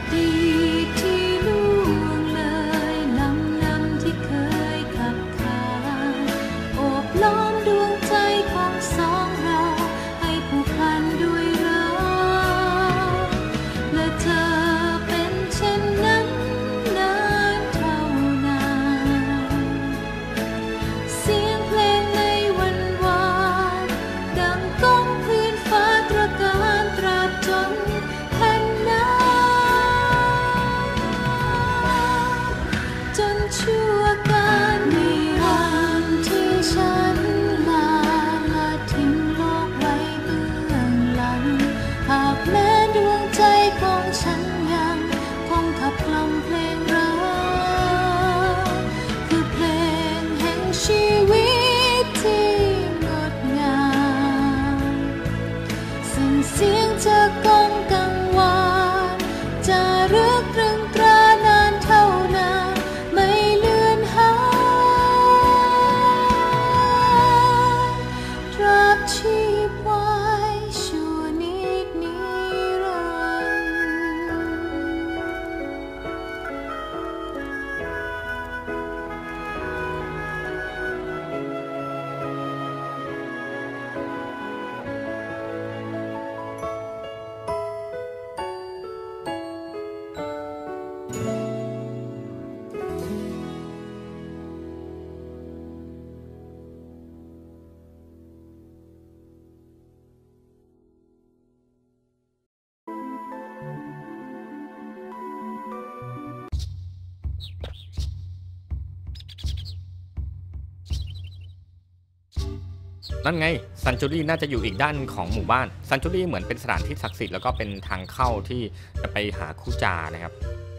ดีที่ล่วงเลยลำนำที่เคยขับขานโอบล้อมดวงใจของสองเราให้ผูกพันด้วยรักและเธอเป็นเช่นนั้นนานเท่านานเสียงเพลงในวันวานดังก้องพื้นฟ้าตระการตราบจนแผ่นน้ำจนชั่วการนิรันดร์ที่ฉันลาและทิ้งโลกไว้เบื้องหลังหากแม้ดวงใจของฉันยังคงขับกล่อมเพลงรักคือเพลงแห่งชีวิตที่งดงามซึ่งเสียงจะก้องกังวานจะรึกตรึงตรานานเท่านานไม่เลือนหายตราบชีพไว้ชั่วนิรันนั่นไงซันจูรี่น่าจะอยู่อีกด้านของหมู่บ้านซันจูรี่เหมือนเป็นสถานที่ศักดิ์สิทธิ์แล้วก็เป็นทางเข้าที่จะไปหาคู่จานะครับ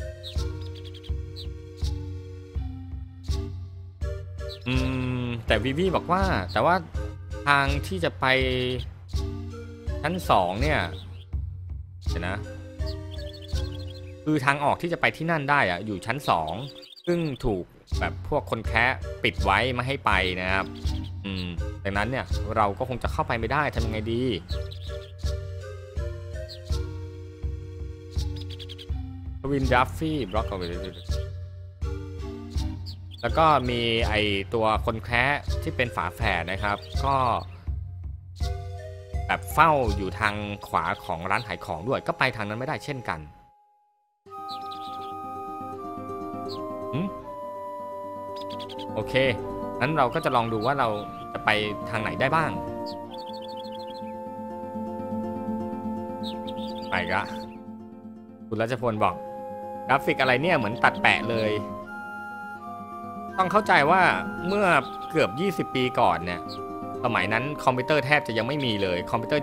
แต่วิวีบอกว่าแต่ว่าทางที่จะไปชั้น2เนี่ยเดี๋ยวนะคือทางออกที่จะไปที่นั่นได้อะอยู่ชั้น2ซึ่งถูกแบบพวกคนแคะปิดไว้ไม่ให้ไปนะครับดังนั้นเนี่ยเราก็คงจะเข้าไปไม่ได้ทำยังไงดีวินดัฟฟี่บล็อกเอาไปแล้วก็มีไอตัวคนแคะที่เป็นฝาแฝดนะครับก็แบบเฝ้าอยู่ทางขวาของร้านขายของด้วยก็ไปทางนั้นไม่ได้เช่นกันโอเคงั้นเราก็จะลองดูว่าเราจะไปทางไหนได้บ้างไปละคุณรัชพลบอกกราฟิกอะไรเนี่ยเหมือนตัดแปะเลยต้องเข้าใจว่าเมื่อเกือบ20 ปีก่อนเนี่ยสมัยนั้นคอมพิวเตอร์แทบจะยังไม่มีเลยคอมพิวเตอร์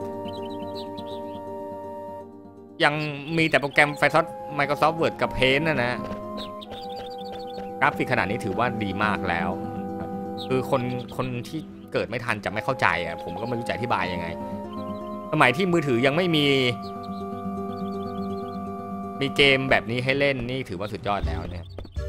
ยังมีแต่โปรแกรม Microsoft Word กับ Paint นะกราฟิกขนาดนี้ถือว่าดีมากแล้วคือคนที่เกิดไม่ทันจะไม่เข้าใจอ่ะผมก็ไม่รู้จะอธิบายยังไงสมัยที่มือถือยังไม่มีเกมแบบนี้ให้เล่นนี่ถือว่าสุดยอดแล้วเนี่ย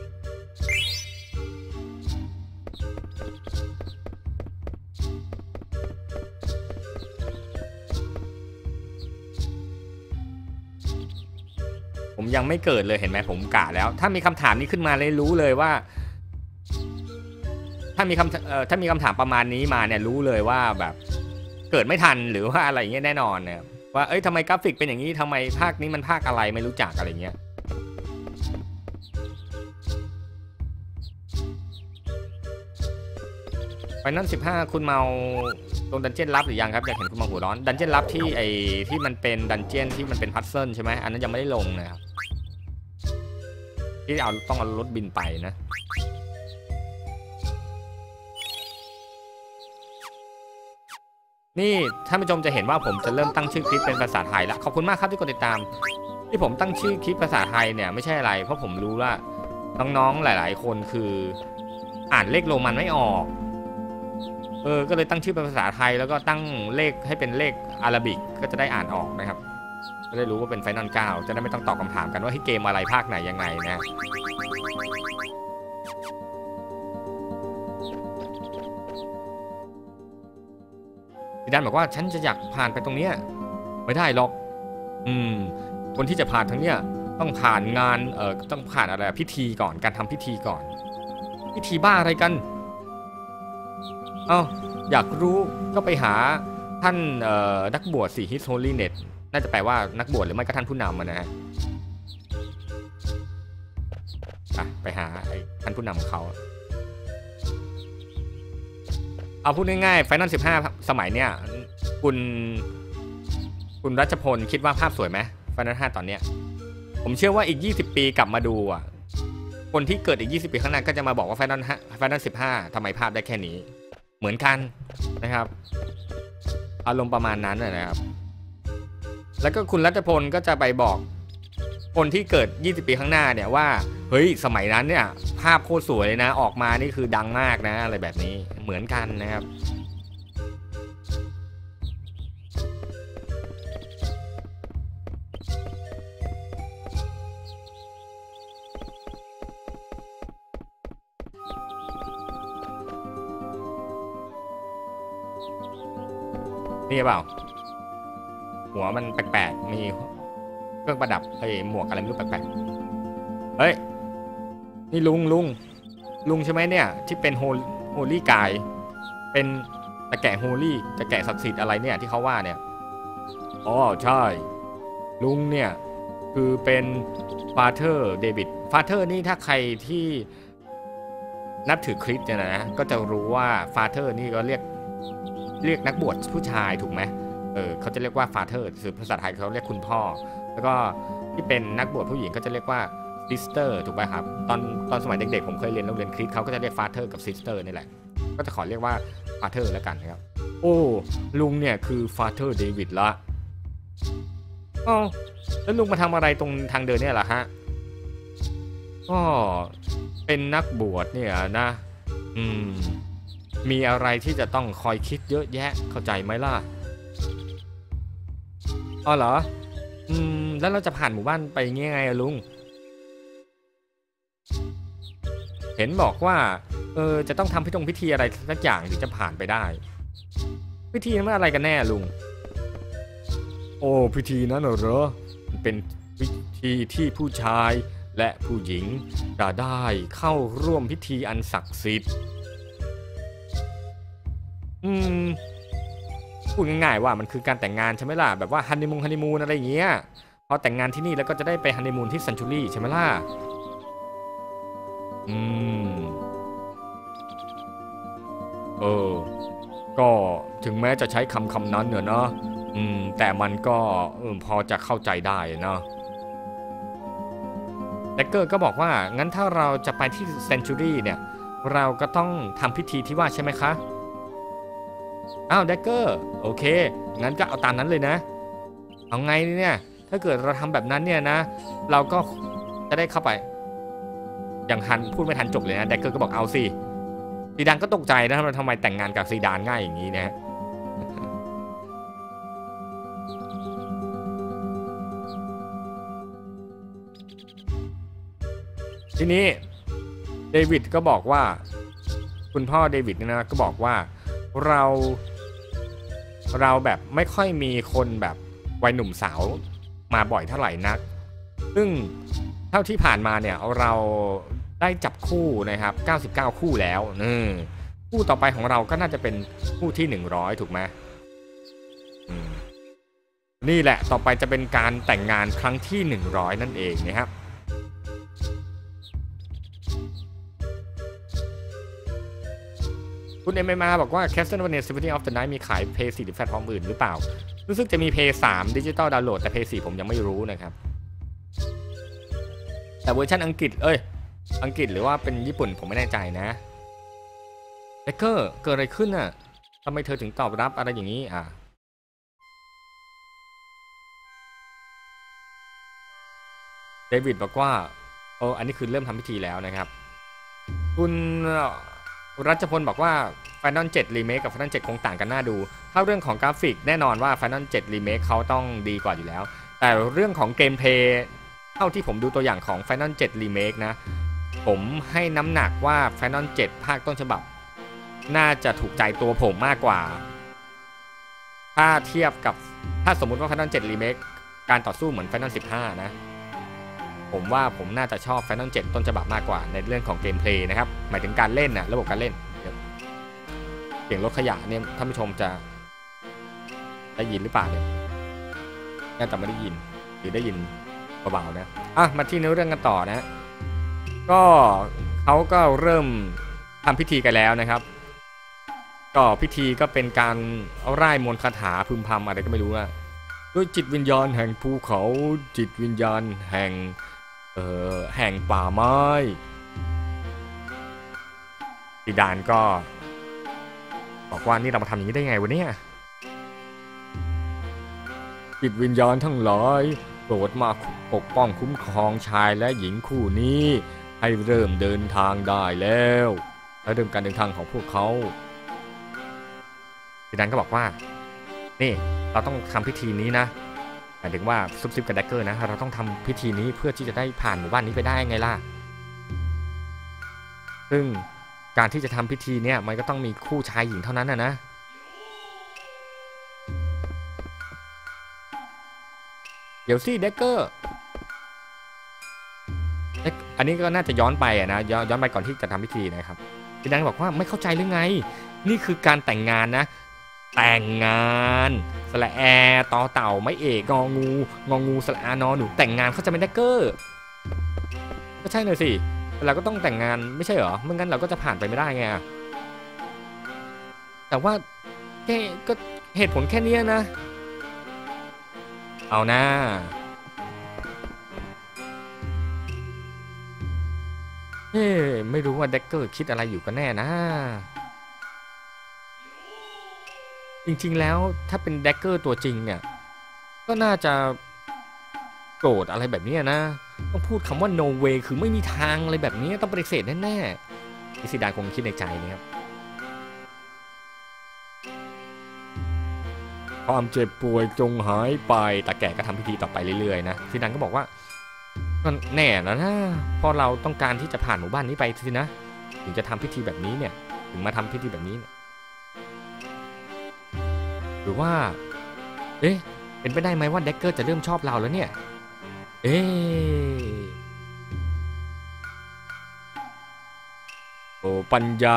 ผมยังไม่เกิดเลยเห็นไหมผมกะแล้วถ้ามีคำถามนี้ขึ้นมาเลยรู้เลยว่าถ้ามีคำถามประมาณนี้มาเนี่ยรู้เลยว่าแบบเกิดไม่ทันหรือว่าอะไรเงี้ยแน่นอนเนี่ยว่าทำไมกราฟิกเป็นอย่างนี้ทำไมภาคนี้มันภาคอะไรไม่รู้จักอะไรเงี้ยไฟนอล15คุณเมาลงดันเจี้ยนลับหรือยังครับอยากเห็นคุณเมาหัวร้อนดันเจี้ยนลับที่ที่มันเป็นดันเจี้ยนที่มันเป็นพัซเซิลใช่ไหมอันนั้นยังไม่ได้ลงนะครับที่ต้องเอารถบินไปนะนี่ท่านผู้ชมจะเห็นว่าผมจะเริ่มตั้งชื่อคลิปเป็นภาษาไทยแล้วขอบคุณมากครับที่กดติดตามที่ผมตั้งชื่อคลิปภาษาไทยเนี่ยไม่ใช่อะไรเพราะผมรู้ว่าน้องๆหลายๆคนคืออ่านเลขโรมันไม่ออกก็เลยตั้งชื่อเป็นภาษาไทยแล้วก็ตั้งเลขให้เป็นเลขอาราบิกก็จะได้อ่านออกนะครับจะได้รู้ว่าเป็นไฟนอล9จะได้ไม่ต้องตอบคำถามกันว่าที่เกมอะไรภาคไหนยังไงนะ ดิดันบอกว่าฉันจะอยากผ่านไปตรงเนี้ยไม่ได้หรอกคนที่จะผ่านทางเนี้ยต้องผ่านงานต้องผ่านอะไรพิธีก่อนการทำพิธีก่อนพิธีบ้าอะไรกันเอ้าอยากรู้ก็ไปหาท่านนักบวชสิ His Holiness น่าจะแปลว่านักบวชหรือไม่ก็ท่านผู้นำนะฮะไปหาท่านผู้นำเขาเอาพูดง่ายๆ Final 15 สมัยเนี้ยคุณรัชพลคิดว่าภาพสวยไหม Final 5 ตอนเนี้ยผมเชื่อว่าอีก20 ปีกลับมาดูอ่ะคนที่เกิดอีก20 ปีข้างหน้าก็จะมาบอกว่า Final 15 ทำไมภาพได้แค่นี้เหมือนกันนะครับอารมณ์ประมาณนั้นนะครับแล้วก็คุณรัชพลก็จะไปบอกคนที่เกิด20 ปีข้างหน้าเนี่ยว่าเฮ้ยสมัยนั้นเนี่ยภาพโคตรสวยเลยนะออกมานี่คือดังมากนะอะไรแบบนี้เหมือนกันนะครับนี่เปล่าหัวมันแปลกๆมีเครื่องประดับหมวกอะไรไม่รู้แปลกๆเฮ้ยนี่ลุงใช่ไหมเนี่ยที่เป็นโฮลี่กายเป็นตะแกะโฮลี่ตะแกะศักดิ์สิทธิ์อะไรเนี่ยที่เขาว่าเนี่ยอ๋อใช่ลุงเนี่ยคือเป็นฟาเธอร์เดวิดฟาเธอร์นี่ถ้าใครที่นับถือคริสต์เนี่ยนะก็จะรู้ว่าฟาเธอร์นี่ก็เรียกนักบวชผู้ชายถูกไหมเขาจะเรียกว่าฟาเธอร์คือภาษาไทยเขาเรียกคุณพ่อแล้วก็ที่เป็นนักบวชผู้หญิงก็จะเรียกว่าซิสเตอร์ถูกไหมครับตอนสมัยเด็กๆผมเคยเรียนโรงเรียนคริสต์เขาก็จะเรียกฟาเธอร์กับซิสเตอร์นี่แหละก็จะขอเรียกว่าฟาเธอร์แล้วกันนะครับโอ้ลุงเนี่ยคือฟาเธอร์เดวิดละอ๋อแล้วลุงมาทำอะไรตรงทางเดินเนี่ยล่ะฮะก็เป็นนักบวชเนี่ยนะมีอะไรที่จะต้องคอยคิดเยอะแยะเข้าใจไหมล่ะอ๋อเหรอแล้วเราจะผ่านหมู่บ้านไปยังไงอะลุงเห็นบอกว่าจะต้องทำพิธีอะไรสักอย่างถึงจะผ่านไปได้พิธีนั้นอะไรกันแน่ลุงโอ้พิธีนั้นเหรอมันเป็นพิธีที่ผู้ชายและผู้หญิงจะได้เข้าร่วมพิธีอันศักดิ์สิทธิ์พูดง่ายๆว่ามันคือการแต่งงานใช่ไหมล่ะแบบว่าฮันนีมูนอะไรอย่างเงี้ยพอแต่งงานที่นี่แล้วก็จะได้ไปฮันนีมูนที่ซันชูรี่ใช่ไหมล่ะก็ถึงแม้จะใช้คำนั้นเนอะแต่มันก็พอจะเข้าใจได้นะแดกเกอร์ก็บอกว่างั้นถ้าเราจะไปที่ซันชูรี่เนี่ยเราก็ต้องทำพิธีที่ว่าใช่ไหมคะอ้าวแดกเกอร์โอเคงั้นก็เอาตามนั้นเลยนะเอาไงเนี่ยถ้าเกิดเราทำแบบนั้นเนี่ยนะเราก็จะได้เข้าไปอย่างทันพูดไม่ทันจบเลยนะแดกเกอร์ก็บอกเอาสิซีดานก็ตกใจนะทำไมแต่งงานกับซีดานง่ายอย่างนี้นะทีนี้เดวิดก็บอกว่าคุณพ่อเดวิดนะก็บอกว่าเราแบบไม่ค่อยมีคนแบบวัยหนุ่มสาวมาบ่อยเท่าไหร่นักซึ่งเท่าที่ผ่านมาเนี่ยเราได้จับคู่นะครับ99คู่แล้วคู่ต่อไปของเราก็น่าจะเป็นคู่ที่100ถูกไหมนี่แหละต่อไปจะเป็นการแต่งงานครั้งที่100นั่นเองนะครับคุณMMAบอกว่า Castlevania Symphony of the Night มีขาย Play 4 หรือแพลตฟอร์มอื่นหรือเปล่ารู้สึกจะมี Play 3 Digital Download แต่ Play 4 ผมยังไม่รู้นะครับแต่เวอร์ชันอังกฤษหรือว่าเป็นญี่ปุ่นผมไม่แน่ใจนะแดกเกอร์เกิดอะไรขึ้นน่ะทำไมเธอถึงตอบรับอะไรอย่างนี้เดวิดบอกว่าอันนี้คือเริ่มทำพิธีแล้วนะครับคุณรัชพลบอกว่า Final 7 Remake กับ Final 7 คงต่างกันน่าดูถ้าเรื่องของกราฟิกแน่นอนว่า Final 7 Remake เขาต้องดีกว่าอยู่แล้วแต่เรื่องของเกมเพลย์เท่าที่ผมดูตัวอย่างของ Final 7 Remake นะผมให้น้ำหนักว่า Final 7 ภาคต้นฉบับน่าจะถูกใจตัวผมมากกว่าถ้าเทียบกับถ้าสมมุติว่า Final 7 Remake การต่อสู้เหมือน Final 15 นะผมว่าผมน่าจะชอบ Final 7 ต้นฉบับมากกว่าในเรื่องของเกมเพลย์นะครับหมายถึงการเล่นนะระบบการเล่นเสียงรถขยะเนี่ยท่านผู้ชมจะได้ยินหรือเปล่าเนี่ยน่าจะไม่ได้ยินหรือได้ยินเบาๆนะมาที่เนื้อเรื่องกันต่อนะก็เขาก็เริ่มทำพิธีกันแล้วนะครับก็พิธีก็เป็นการเอาร่ายมนต์คาถาพึมพำอะไรก็ไม่รู้นะด้วยจิตวิญญาณแห่งภูเขาจิตวิญญาณแห่งป่าไม้ซีดานก็บอกว่านี่เรามาทำอย่างนี้ได้ไงวะเนี่ยจิตวิญญาณทั้งหลายโปรดมาปกป้องคุ้มครองชายและหญิงคู่นี้ให้เริ่มเดินทางได้แล้วและเริ่มการเดินทางของพวกเขาซีดานก็บอกว่านี่เราต้องทำพิธีนี้นะหมายถึงว่าซุปซิปกับแดกเกอร์นะเราต้องทำพิธีนี้เพื่อที่จะได้ผ่านหมู่บ้านนี้ไปได้ไงล่ะซึ่งการที่จะทำพิธีเนี่ยมันก็ต้องมีคู่ชายหญิงเท่านั้นนะเดี๋ยวสิแดกเกอร์อันนี้ก็น่าจะย้อนไปนะย้อนไปก่อนที่จะทำพิธีนะครับซีดานบอกว่าไม่เข้าใจหรือไงนี่คือการแต่งงานนะแต่งงานสระแอต่อเต่าไม่เอกงองูสระอานอหนูแต่งงานเขาจะเป็นแดกเกอร์ก็ใช่เลยสิเราก็ต้องแต่งงานไม่ใช่เหรอไม่งั้นเราก็จะผ่านไปไม่ได้ไงแต่ว่าแค่ก็เหตุผลแค่นี้นะเอานะไม่รู้ว่าแดกเกอร์คิดอะไรอยู่กันแน่นะจริงๆแล้วถ้าเป็นแดกเกอร์ตัวจริงเนี่ยก็น่าจะโกรธอะไรแบบนี้นะต้องพูดคำว่า no way คือไม่มีทางอะไรแบบนี้ต้องปฏิเสธแน่ๆซีดานคงคิดในใจนะครับความเจ็บป่วยจงหายไปแต่แกก็ทำพิธีต่อไปเรื่อยๆนะซีดานก็บอกว่าก็แน่แล้วนะเพราะเราต้องการที่จะผ่านหมู่บ้านนี้ไปสินะถึงจะทำพิธีแบบนี้เนี่ยถึงมาทำพิธีแบบนี้เนี่ยหรือว่าเป็นไปได้ไหมว่าแดกเกอร์จะเริ่มชอบเราแล้วเนี่ยโอ้ปัญญา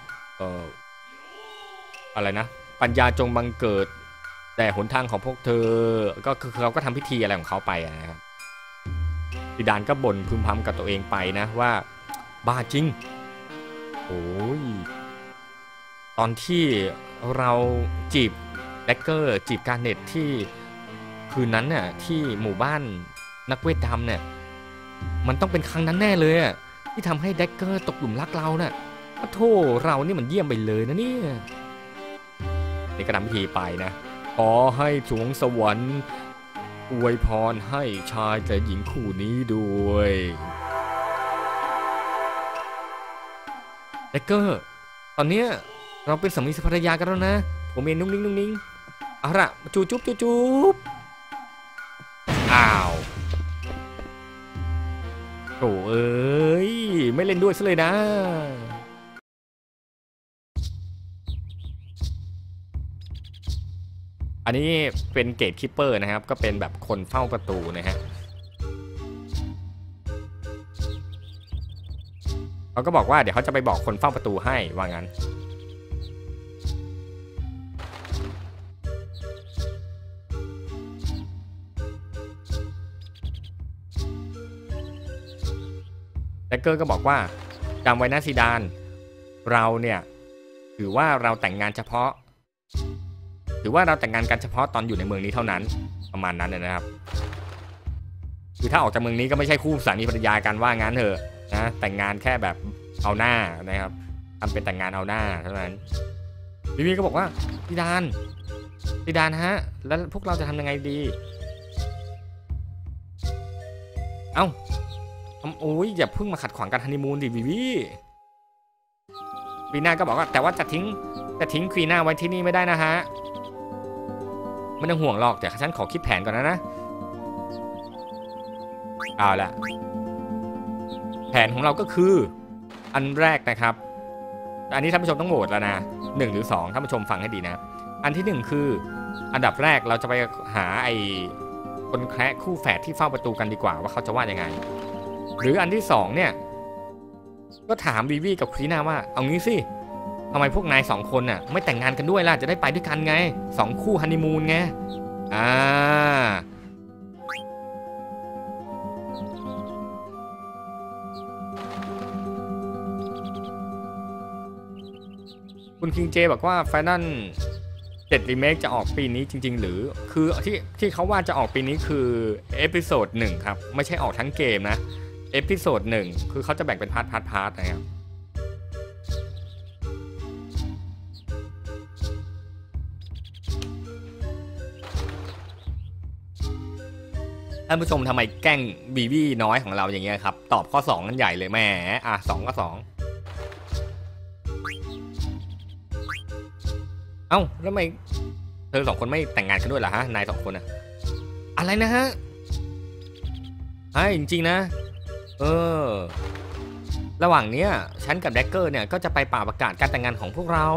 อะไรนะปัญญาจงบังเกิดแต่หนทางของพวกเธอก็คือเขาก็ทำพิธีอะไรของเขาไปนะครับซีดานก็บ่นพึมพำกับตัวเองไปนะว่าบ้าจริงโอ้ยตอนที่เราจีบแดกเกอร์จีบการเน็ตที่คืนนั้นน่ะที่หมู่บ้านนักเวทดำเนี่ยมันต้องเป็นครั้งนั้นแน่เลยอ่ะที่ทำให้แดกเกอร์ตกหลุมรักเราน่ะโธ่เรานี่มันเยี่ยมไปเลยนะเนี่ยนี่ก็ทำพิธีไปนะขอให้สวงสวรรค์อวยพรให้ชายและหญิงคู่นี้ด้วยแดกเกอร์ตอนเนี้ยเราเป็นสามีภรรยากันแล้วนะผมเองนุ่งนิ่งเอาละจูบอ้าวโถ่เอ้ยไม่เล่นด้วยซะเลยนะอันนี้เป็นเกตคิปเปอร์นะครับก็เป็นแบบคนเฝ้าประตูนะฮะเขาก็บอกว่าเดี๋ยวเขาจะไปบอกคนเฝ้าประตูให้ว่างั้นแดกเกอร์ก็บอกว่าจำไว้นะซีดานเราเนี่ยถือว่าเราแต่งงานเฉพาะกันเฉพาะตอนอยู่ในเมืองนี้เท่านั้นประมาณนั้นนะครับคือถ้าออกจากเมืองนี้ก็ไม่ใช่คู่สามีภรรยากันว่างั้นเถอะนะแต่งงานแค่แบบเอาหน้านะครับทำเป็นแต่งงานเอาหน้าเท่านั้นพี่ก็บอกว่าซีดานฮะแล้วพวกเราจะทำยังไงดีเอ้าโอ้ยอย่าเพิ่งมาขัดขวางการฮันนีมูนดิวีน่าก็บอกว่าแต่ว่าจะทิ้งควีน่าไว้ที่นี่ไม่ได้นะฮะไม่ต้องห่วงหรอกแต่ฉันขอคิดแผนก่อนนะเอาละแผนของเราก็คืออันแรกนะครับอันนี้ท่านผู้ชมต้องโหวตแล้วนะ1หรือ2ท่านผู้ชมฟังให้ดีนะอันที่1คืออันดับแรกเราจะไปหาไอ้คนแคระคู่แฝดที่เฝ้าประตูกันดีกว่าว่าเขาจะว่ายังไงหรืออันที่สองเนี่ยก็ถามวีวีกับควีน่าว่าเอางี้สิทำไมพวกนาย2คนน่ะไม่แต่งงานกันด้วยล่ะจะได้ไปด้วยกันไง2คู่ฮันนีมูนไงคุณคิงเจบอกว่า Final 7 Remake จะออกปีนี้จริงๆหรือคือที่เขาว่าจะออกปีนี้คือเอพิโซด1ครับไม่ใช่ออกทั้งเกมนะเอพิโซด1คือเขาจะแบ่งเป็นพาร์ทนะครับท่านผู้ชมทำไมแกล้งบีบี้น้อยของเราอย่างเงี้ยครับตอบข้อ2กันใหญ่เลยแม่2ก็2เอ้าแล้วทำไมเธอ2คนไม่แต่งงานกันด้วยเหรอฮะนาย2คนอะอะไรนะฮะจริงๆนะระหว่างเนี้ยฉันกับแดกเกอร์เนี่ยก็จะไปป่าประกาศการแต่งงานของพวกเรา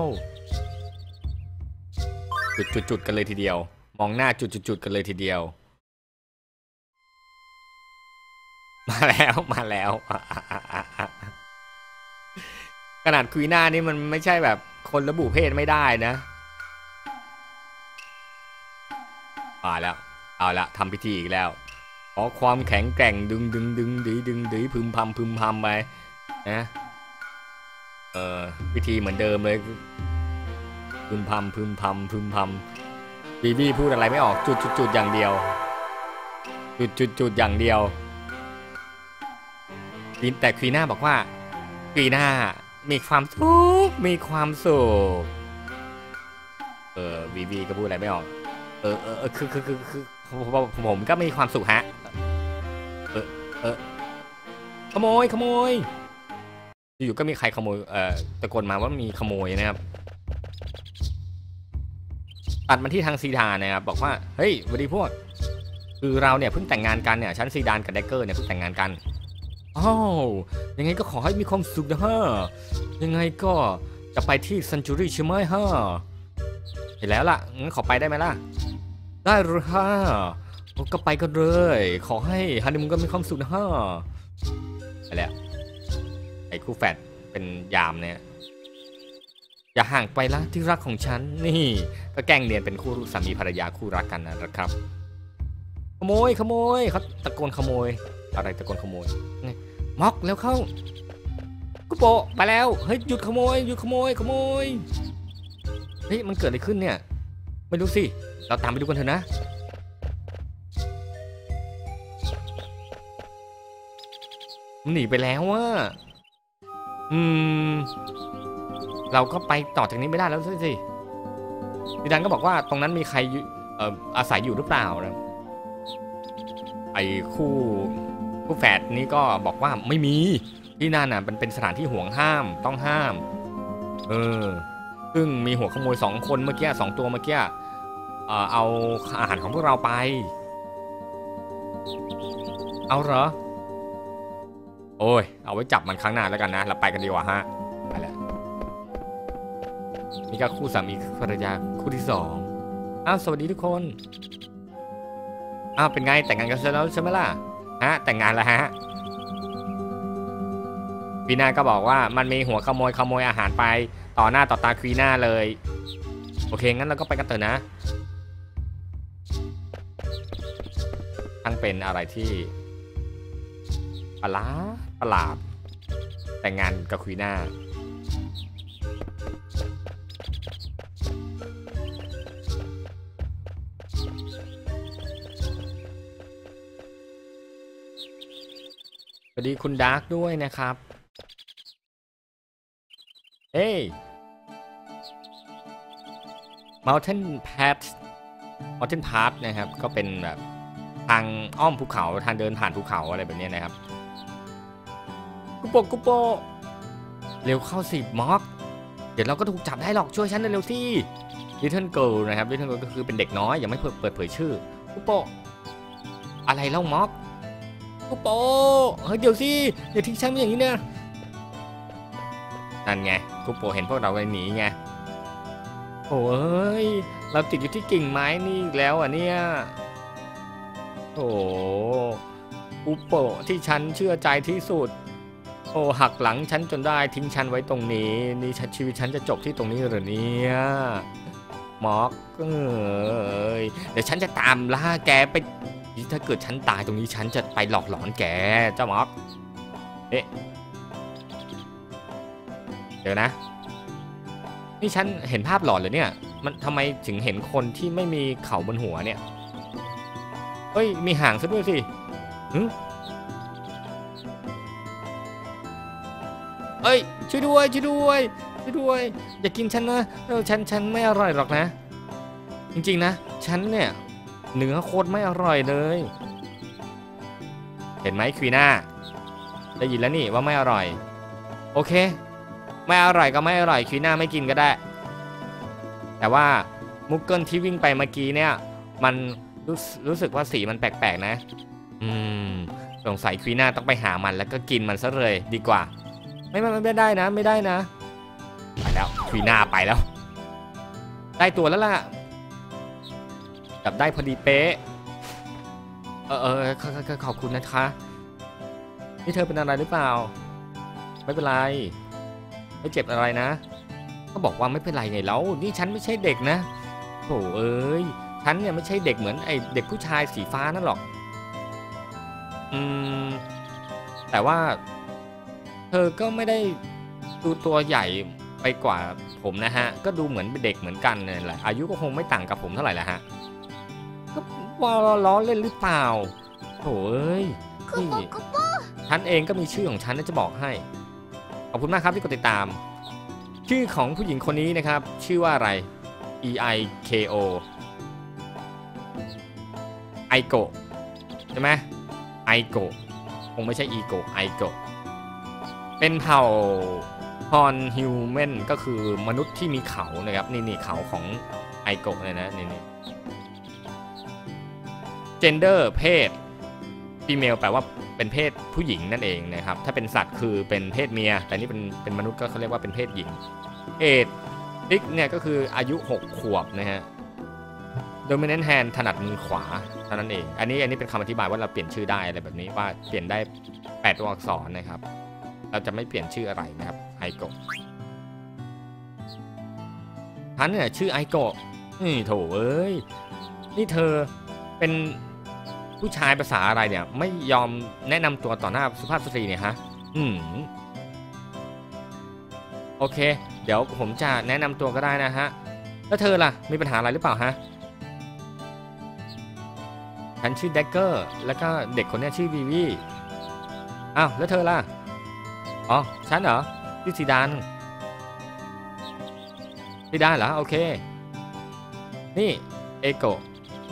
จุดกันเลยทีเดียวมองหน้าจุดกันเลยทีเดียวมาแล้วขนาดคุยหน้านี่มันไม่ใช่แบบคนระบุเพศไม่ได้นะมาแล้วเอาละทำพิธีอีกแล้วขอความแข็งแกร่งดึงดีพึมพำไปนะพิธีเหมือนเดิมเลยพึมพำบีบี้พูดอะไรไม่ออกจุดอย่างเดียวจุดอย่างเดียวแต่ควีน่าบอกว่าควีน่ามีความสุขบีบี้ก็พูดอะไรไม่ออกคือผมก็มีความสุขฮะขโมยอยู่ก็มีใครขโมยตะโกนมาว่ามีขโมยนะครับตัดมาที่ทางซีดานนะครับบอกว่าเฮ้ยสวัสดีพวกคือเราเนี่ยเพิ่งแต่งงานกันเนี่ยฉันซีดานกับแดกเกอร์เนี่ยเพิ่งแต่งงานกันยังไงก็ขอให้มีความสุขนะฮะยังไงก็จะไปที่ซันจูรี่ใช่ไหมฮะเห็นแล้วล่ะงั้นขอไปได้ไหมล่ะได้เลยฮะก็ไปกันเลยขอให้ฮันนีมูนก็มีความสุขนะฮะไปแล้วไอ้คู่แฝดเป็นยามเนี่ยอย่าห่างไปละที่รักของฉันนี่ก็แกล้งเนียนเป็นคู่สามีภรรยาคู่รักกันนะครับขโมยเขาตะโกนขโมยอะไรตะโกนขโมยม็อกแล้วเข้ากุโปไปแล้วเฮ้ยหยุดขโมยเฮ้ยมันเกิดอะไรขึ้นเนี่ยไม่รู้สิเราตามไปดูกันเถอะนะมันหนีไปแล้วว่าเราก็ไปต่อจากนี้ไม่ได้แล้วสิดิดันก็บอกว่าตรงนั้นมีใครอาศัยอยู่หรือเปล่านะไอ้คู่แฝดนี้ก็บอกว่าไม่มีที่นั่นน่ะมันเป็นสถานที่ห่วงห้ามต้องห้ามซึ่งมีหัวขโมย2คนเมื่อกี้2ตัวเมื่อกี้เอาอาหารของพวกเราไปเอาเหรอโอ้ยเอาไว้จับมันครั้งหน้าแล้วกันนะเราไปกันดีกว่าฮะไปแล้วนี่ก็คู่สามีภรรยาคู่ที่2สวัสดีทุกคนเป็นไงแต่งงานกันแล้วใช่ไหมล่ะแต่งงานแล้วฮะควีน่าก็บอกว่ามันมีหัวขโมยอาหารไปต่อหน้าต่อตาควีน่าเลยโอเคงั้นเราก็ไปกันเถอะนะทั้งเป็นอะไรที่ประหลาดแต่งงานกับควีน่าสวัสดีคุณดาร์กด้วยนะครับเฮ้ย Mountain Path นะครับก็เป็นแบบทางอ้อมภูเขาทางเดินผ่านภูเขาอะไรแบบนี้นะครับกุโปเร็วเข้าสิม็อกเดี๋ยวเราก็ถูกจับได้หรอกช่วยฉันเร็วสิ Little Girl นะครับ Little Girl ก็คือเป็นเด็กน้อยยังไม่เปิดเผยชื่อกุโปอะไรเล่าม็อกกุโปเฮ้ยเดี๋ยวสิอย่าทิ้งฉันอย่างนี้เนี่ยนั่นไงกุโปเห็นพวกเราเลยหนีไงโอ้ยเราติดอยู่ที่กิ่งไม้นี่แล้วอ่ะเนี่ยโอ้อุโปะที่ฉันเชื่อใจที่สุดโอ้หักหลังฉันจนได้ทิ้งฉันไว้ตรงนี้นี่ชีวิตฉันจะจบที่ตรงนี้หรือเนี่ยมอกเดี๋ยวฉันจะตามล่าแกไปถ้าเกิดฉันตายตรงนี้ฉันจะไปหลอกหลอนแกเจ้ามอกเดี๋ยวนะนี่ฉันเห็นภาพหลอนเลยเนี่ยมันทำไมถึงเห็นคนที่ไม่มีเขาบนหัวเนี่ยเฮ้ยมีหางซะด้วยสิเอ้ยช่วยด้วยช่วยด้วยช่วยด้วยอย่ากินฉันนะฉันไม่อร่อยหรอกนะจริงๆนะฉันเนี่ยเนื้อโคตรไม่อร่อยเลยเห็นไหมควีน่าได้ยินแล้วนี่ว่าไม่อร่อยโอเคไม่อร่อยก็ไม่อร่อยควีน่าไม่กินก็ได้แต่ว่ามุกเกิลที่วิ่งไปเมื่อกี้เนี่ยมันรู้สึกว่าสีมันแปลกๆนะสงสัยควีน่าต้องไปหามันแล้วก็กินมันซะเลยดีกว่าไม่ได้นะไม่ได้นะไปแล้วควีน่าไปแล้วได้ตัวแล้วล่ะจับได้พอดีเป๊ะขอบคุณนะคะนี่เธอเป็นอะไรหรือเปล่าไม่เป็นไรไม่เจ็บอะไรนะก็บอกว่าไม่เป็นไรไงแล้วนี่ฉันไม่ใช่เด็กนะโถ่เอ้ยฉันเนี่ยไม่ใช่เด็กเหมือนไอเด็กผู้ชายสีฟ้านั่นหรอกแต่ว่าเธอก็ไม่ได้ดูตัวใหญ่ไปกว่าผมนะฮะก็ดูเหมือนเด็กเหมือนกันเนี่ยแหละอายุก็คงไม่ต่างกับผมเท่าไหร่แหละฮะก็ว่าล้อเล่นหรือเปล่าโถ่เอ้ยนี่ฉันเองก็มีชื่อของฉันจะบอกให้ขอบคุณมากครับที่กดติดตามชื่อของผู้หญิงคนนี้นะครับชื่อว่าอะไร EIKO ไอโกะใช่ไหมไอโกะคงไม่ใช่อีโกะไอโกะเป็นเผ่าฮอนฮิวแมนก็คือมนุษย์ที่มีเขานะครับนี่เขาของไอโกะเลยนะนี่เจนเดอร์เพศฟีเมลแปลว่าเป็นเพศผู้หญิงนั่นเองนะครับถ้าเป็นสัตว์คือเป็นเพศเมียแต่นี่เป็นมนุษย์ก็เขาเรียกว่าเป็นเพศหญิงเอดดิกเนี่ยก็คืออายุ6 ขวบนะฮะ Dominant Hand ถนัดมือขวาเท่านั้นเองอันนี้เป็นคำอธิบายว่าเราเปลี่ยนชื่อได้อะไรแบบนี้ว่าเปลี่ยนได้8 ตัวอักษรนะครับเราจะไม่เปลี่ยนชื่ออะไรนะครับไอโกะฉันเนี่ยชื่อไอโกะนี่โถเอ้ยนี่เธอเป็นผู้ชายภาษาอะไรเนี่ยไม่ยอมแนะนำตัวต่อหน้าสุภาพสตรีเนี่ยฮะโอเคเดี๋ยวผมจะแนะนำตัวก็ได้นะฮะแล้วเธอล่ะมีปัญหาอะไรหรือเปล่าฮะฉันชื่อแดกเกอร์แล้วก็เด็กคนนี้ชื่อวีวีอ้าวแล้วเธอล่ะอ๋อฉันเหรอชื่อซีดานเหรอโอเคนี่เอโกะ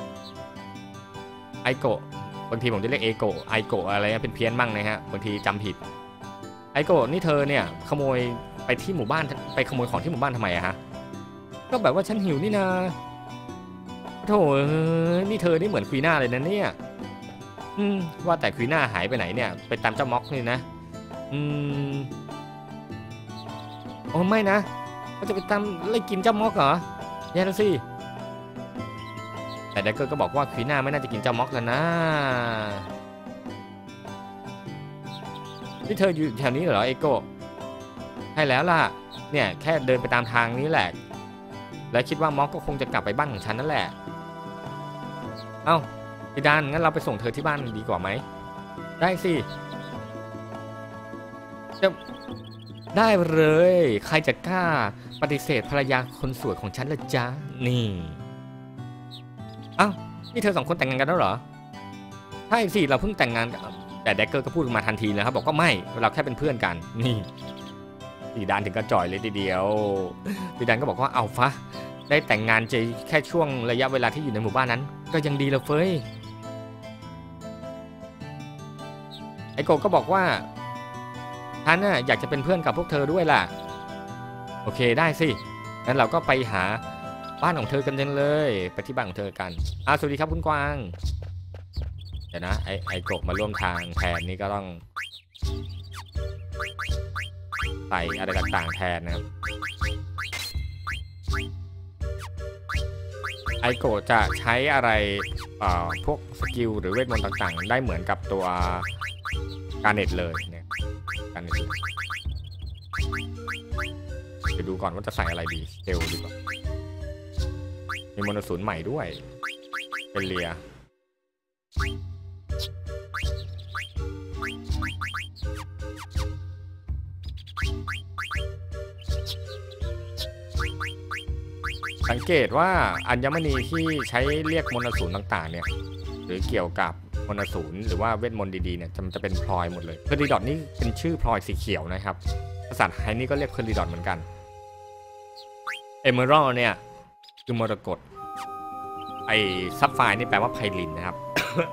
ไอโกะบางทีผมจะเรียกเอโกะไอโกะอะไรเป็นเพี้ยนบ้างนะฮะบางทีจำผิดไอโกะนี่เธอเนี่ยขโมยไปที่หมู่บ้านไปขโมยของที่หมู่บ้านทำไมอะฮะก็แบบว่าฉันหิวนี่นะโธ่นี่เธอนี่เหมือนควีน่าเลยนะเนี่ยว่าแต่ควีน่าหายไปไหนเนี่ยไปตามเจ้าม็อกนี่นะโอ้ไม่นะเขาจะไปตามไล่กินเจ้าม็อกเหรอแย่แล้วสิแต่แดกเกอร์ก็บอกว่าควีน่าไม่น่าจะกินเจ้าม็อกแล้วนะที่เธออยู่แถวนี้เหรอเอโก้ใช่แล้วล่ะเนี่ยแค่เดินไปตามทางนี้แหละและคิดว่าม็อกก็คงจะกลับไปบ้านของฉันนั่นแหละเอ้าพี่ดานงั้นเราไปส่งเธอที่บ้านดีกว่าไหมได้สิจะได้เลยใครจะกล้าปฏิเสธภรรยาคนสวยของฉันล่ะจ๊ะนี่เอ้านี่เธอ2 คนแต่งงานกันแล้วเหรอใช่สิเราเพิ่งแต่งงานแต่แดกเกอร์ก็พูดมาทันทีเลยครับบอกก็ไม่เราแค่เป็นเพื่อนกันนี่พี่ดานถึงก็จ่อยเลยทีเดียวพี่ดานก็บอกว่าเอาฟะได้แต่งงานใจแค่ช่วงระยะเวลาที่อยู่ในหมู่บ้านนั้นก็ยังดีละเฟ้ยไอโกก็บอกว่าฉันน่ะอยากจะเป็นเพื่อนกับพวกเธอด้วยล่ะโอเคได้สิงั้นเราก็ไปหาบ้านของเธอกันเลยไปที่บ้านของเธอกันสวัสดีครับคุณกวางเดี๋ยวนะไอโกมาร่วมทางแทนนี่ก็ต้องใส่อะไรต่างๆแทนนะครับไอโกจะใช้อะไรพวกสกิลหรือเวทมนต์ต่างๆได้เหมือนกับตัวการเน็ตเลยเนี่ยการเน็ตเดี๋ยวดูก่อนว่าจะใส่อะไรดีเทลดีกว่ามีมนต์ศูนย์ใหม่ด้วยเป็นเลียสังเกตว่าอัญมณีที่ใช้เรียกมนต์ศูนย์ต่างๆเนี่ยหรือเกี่ยวกับมนต์ศูนย์หรือว่าเวทมนต์ดีๆเนี่ยจะเป็นพลอยหมดเลยเพอร์ดิดอทนี่เป็นชื่อพลอยสีเขียวนะครับภาษาไทยนี่ก็เรียกเพอร์ดิดอทเหมือนกันเอเมอรัลเนี่ยคือมรกตไอ้ซับไฟร์นี่แปลว่าไพลินนะครับ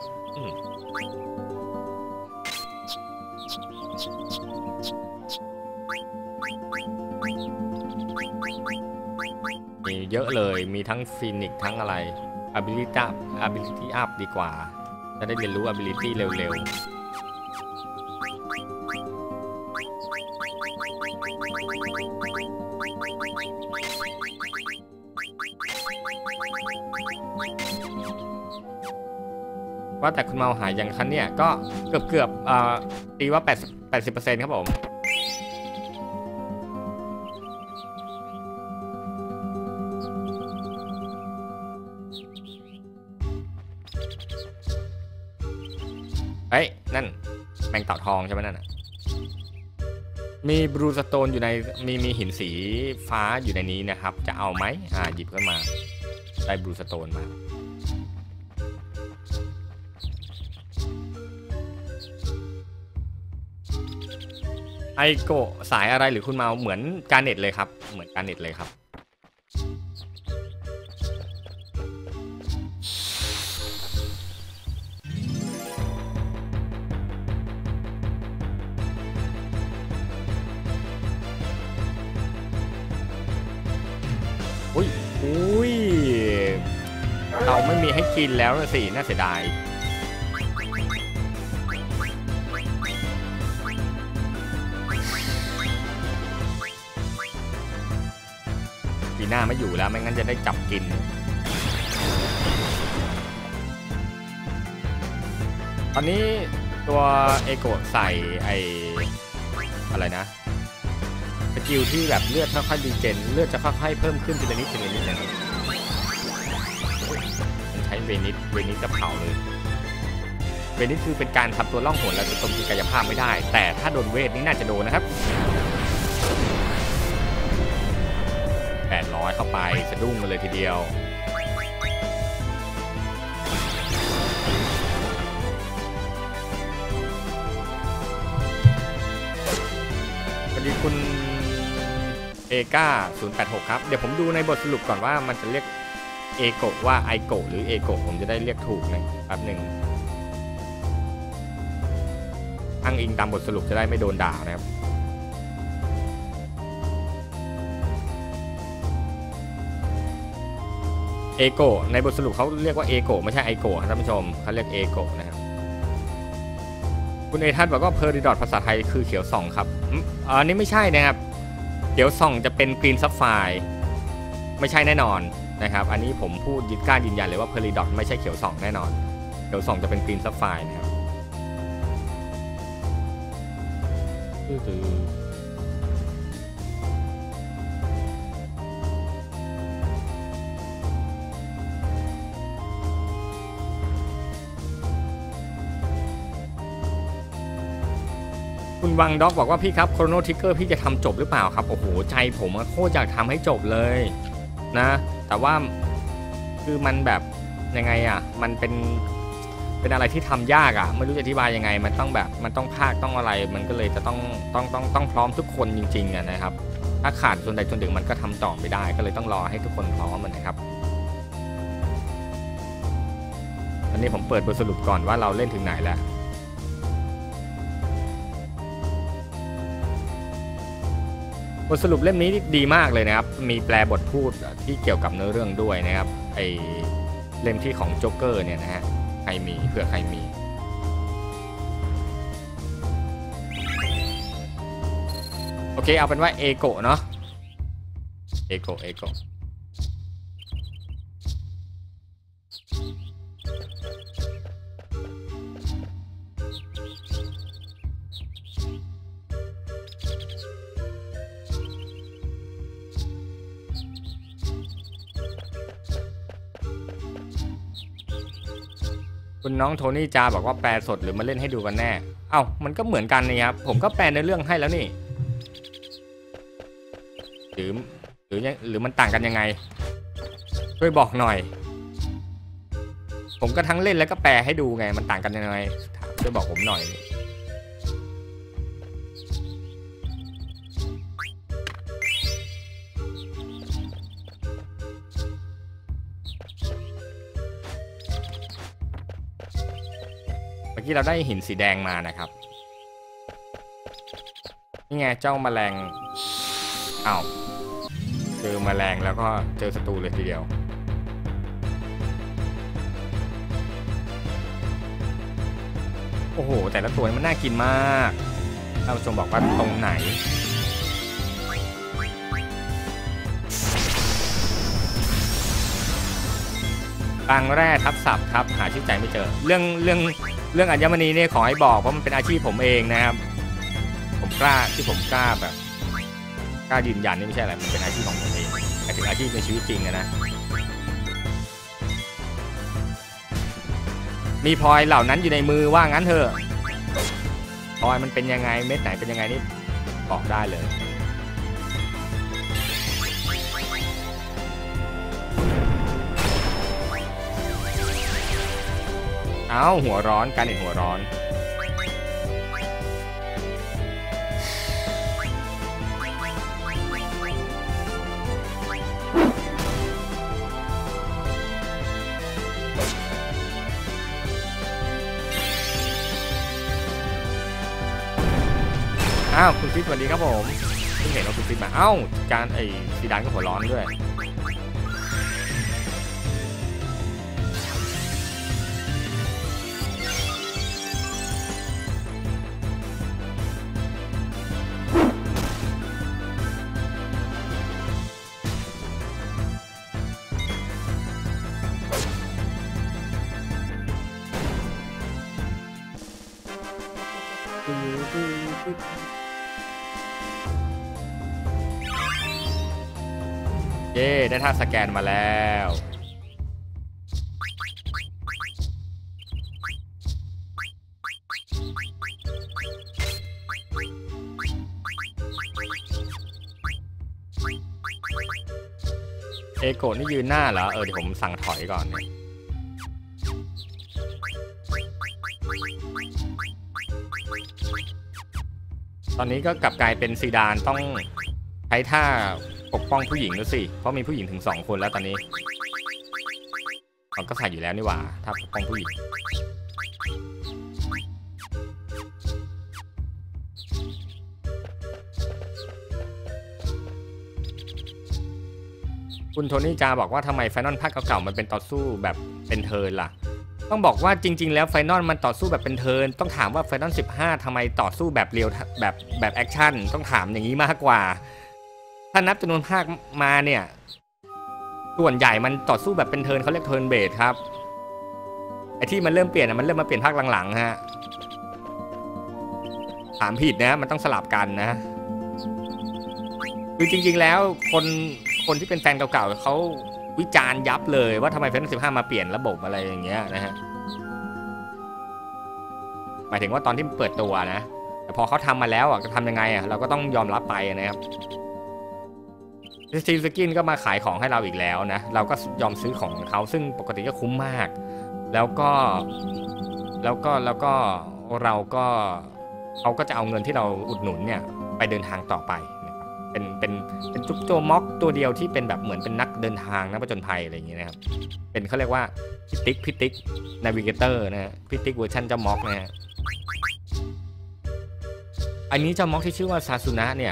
มีเยอะเลยมีทั้งฟีนิกทั้งอะไร ability up ดีกว่าจะได้เรียนรู้ ability เร็วๆว่าแต่คุณเมาหายยังคันเนี่ยก็เกือบตีว่า 80% ครับผมเฮ้ยนั่นแมงเต่าทองใช่ไหมนั่นน่ะมีบลูสโตนอยู่ในมีหินสีฟ้าอยู่ในนี้นะครับจะเอาไหมหยิบขึ้นมาได้บลูสโตนมาไอโกะสายอะไรหรือคุณเมาเหมือนการเน็ตเลยครับเหมือนการเน็ตเลยครับอุ้ยเราไม่มีให้กินแล้วสิน่าเสียดายปีหน้าไม่อยู่แล้วไม่งั้นจะได้จับกินตอนนี้ตัวเอโกะใส่อะไรนะสกิลที่แบบเลือดค่อยๆดีเจนเลือดจะค่อยๆเพิ่มขึ้นทีละนิดนะมันใช้เวนิสกับเผาเลยเวนิสคือเป็นการทำตัวล่องหนแล้วจะโจมตีกายภาพไม่ได้แต่ถ้าโดนเวทนี่น่าจะโดนนะครับ800เข้าไปสะดุ้งกันเลยทีเดียวสวัสดีคุณเอก้า086ครับเดี๋ยวผมดูในบทสรุปก่อนว่ามันจะเรียกเอโกะว่าไอโกะหรือเอโกะผมจะได้เรียกถูกนะแป๊บหนึ่งอ้างอิงตามบทสรุปจะได้ไม่โดนด่านะครับเอโกะในบทสรุปเขาเรียกว่าเอโกะไม่ใช่ไอโกะท่านผู้ชมเขาเรียกเอโกะนะครับคุณเอทัศน์บอกว่าเพอร์ดิดอทภาษาไทยคือเขียวส่องครับอันนี้ไม่ใช่นะครับเขียวส่องจะเป็นกรีนซับไฟร์ไม่ใช่แน่นอนนะครับอันนี้ผมพูดกล้ายืนยันเลยว่าเพอร์ดิดอทไม่ใช่เขียวส่องแน่นอนเขียวส่องจะเป็นกรีนซับไฟร์นะครับคุณวังด็อกบอกว่าพี่ครับโครโนทริกเกอร์พี่จะทำจบหรือเปล่าครับโอ้โหใจผมโคตรอยากทำให้จบเลยนะแต่ว่าคือมันแบบยังไงอ่ะมันเป็นอะไรที่ทำยากอ่ะไม่รู้จะอธิบายยังไงมันต้องแบบมันต้องภาคต้องอะไรมันก็เลยจะต้องพร้อมทุกคนจริงๆนะครับถ้าขาดส่วนใดส่วนหนึ่งมันก็ทำต่อไม่ได้ก็เลยต้องรอให้ทุกคนพร้อมนะครับอันนี้ผมเปิดบทสรุปก่อนว่าเราเล่นถึงไหนแล้วบทสรุปเล่มนี้ดีมากเลยนะครับมีแปลบทพูดที่เกี่ยวกับเนื้อเรื่องด้วยนะครับไอเล่มที่ของโจ๊กเกอร์เนี่ยนะฮะใครมีเผื่อใครมีโอเคเอาเป็นว่าเอโกะเนาะเอโกะคุณน้องโทนี่จาบอกว่าแปลสดหรือมาเล่นให้ดูกันแน่เอ้ามันก็เหมือนกันนี่ครับผมก็แปลในเรื่องให้แล้วนี่หรือมันต่างกันยังไงช่วยบอกหน่อยผมก็ทั้งเล่นแล้วก็แปลให้ดูไงมันต่างกันยังไงช่วยบอกผมหน่อยเมื่อกี้เราได้หินสีแดงมานะครับนี่ไงเจ้าแมลงอ้าวเจอแมลงแล้วก็เจอศัตรูเลยทีเดียวโอ้โหแต่ละตัวมันน่ากินมากท่านผู้ชมบอกว่าตรงไหนบางแร่ทับศัพท์ครับหาชื่อใจไม่เจอเรื่องอัญมณีเนี่ยขอให้บอกเพราะมันเป็นอาชีพผมเองนะครับผมกล้าแบบกล้ายืนยันนี่ไม่ใช่อะไรมันเป็นอาชีพของผมเองแต่ถึงอาชีพในชีวิตจริงนะมีพลอยเหล่านั้นอยู่ในมือว่างั้นเถอะพลอยมันเป็นยังไงเม็ดไหนเป็นยังไงนี่บอกได้เลยเอ้าหัวร้อนการเห็นหัวร้อนอ้าวคุณฟิตสวัสดีครับผมเพิ่งเห็นว่าคุณฟิตมาเอ้าการซีดานก็หัวร้อนด้วยเย้ได้ท่าสแกนมาแล้วเอโกะนี่ยืนหน้าเหรอเดี๋ยวผมสั่งถอยก่อนเนี่ยตอนนี้ก็กลับกลายเป็นซีดานต้องใช้ท่าปกป้องผู้หญิงแล้วสิเพราะมีผู้หญิงถึง2 คนแล้วตอนนี้มันก็ใส่อยู่แล้วนี่หว่าถ้าปกป้องผู้หญิงคุณโทนี่จาบอกว่าทำไมไฟนอลภาคเก่าๆมันเป็นต่อสู้แบบเป็นเทิร์นล่ะต้องบอกว่าจริงๆแล้วไฟนอลมันต่อสู้แบบเป็นเทิร์นต้องถามว่าไฟนอล15ทำไมต่อสู้แบบเรียวแบบแอคชั่นต้องถามอย่างนี้มากกว่าถ้านับจำนวนภาคมาเนี่ยส่วนใหญ่มันต่อสู้แบบเป็นเทิร์นเขาเรียกเทิร์นเบสครับไอที่มันเริ่มเปลี่ยนมันเริ่มมาเปลี่ยนภาคหลังๆฮะถามผิดนะมันต้องสลับกันนะคือจริงๆแล้วคนที่เป็นแฟนเก่าๆเขาวิจารณ์ยับเลยว่าทำไมFinal 15มาเปลี่ยนระบบอะไรอย่างเงี้ยนะฮะหมายถึงว่าตอนที่เปิดตัวนะแต่พอเขาทำมาแล้วจะทำยังไงเราก็ต้องยอมรับไปนะครับสตีฟสกินก็มาขายของให้เราอีกแล้วนะเราก็ยอมซื้อของเขาซึ่งปกติก็คุ้มมากแล้วก็เราก็เขาก็จะเอาเงินที่เราอุดหนุนเนี่ยไปเดินทางต่อไปเป็นจุ๊บโจม็อกตัวเดียวที่เป็นแบบเหมือนเป็นนักเดินทางนักผจญภัยอะไรอย่างเงี้ยนะครับเป็นเขาเรียกว่าพิติกนาวิเกเตอร์นะฮะพิติกเวอร์ชันเจ้าม็อกนะฮะอันนี้เจ้าม็อกที่ชื่อว่าซาซุนะเนี่ย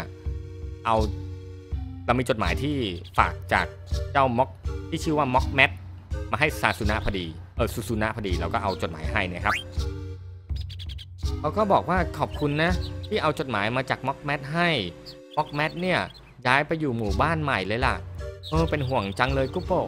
เรามีจดหมายที่ฝากจากเจ้าม็อกที่ชื่อว่าม็อกแมทมาให้ซาซุนะพอดีซูซูนะพอดีเราก็เอาจดหมายให้นะครับเขาก็บอกว่าขอบคุณนะที่เอาจดหมายมาจากม็อกแมทให้ม็อกแมทเนี่ยย้ายไปอยู่หมู่บ้านใหม่เลยล่ะเป็นห่วงจังเลยกุ๊ปโป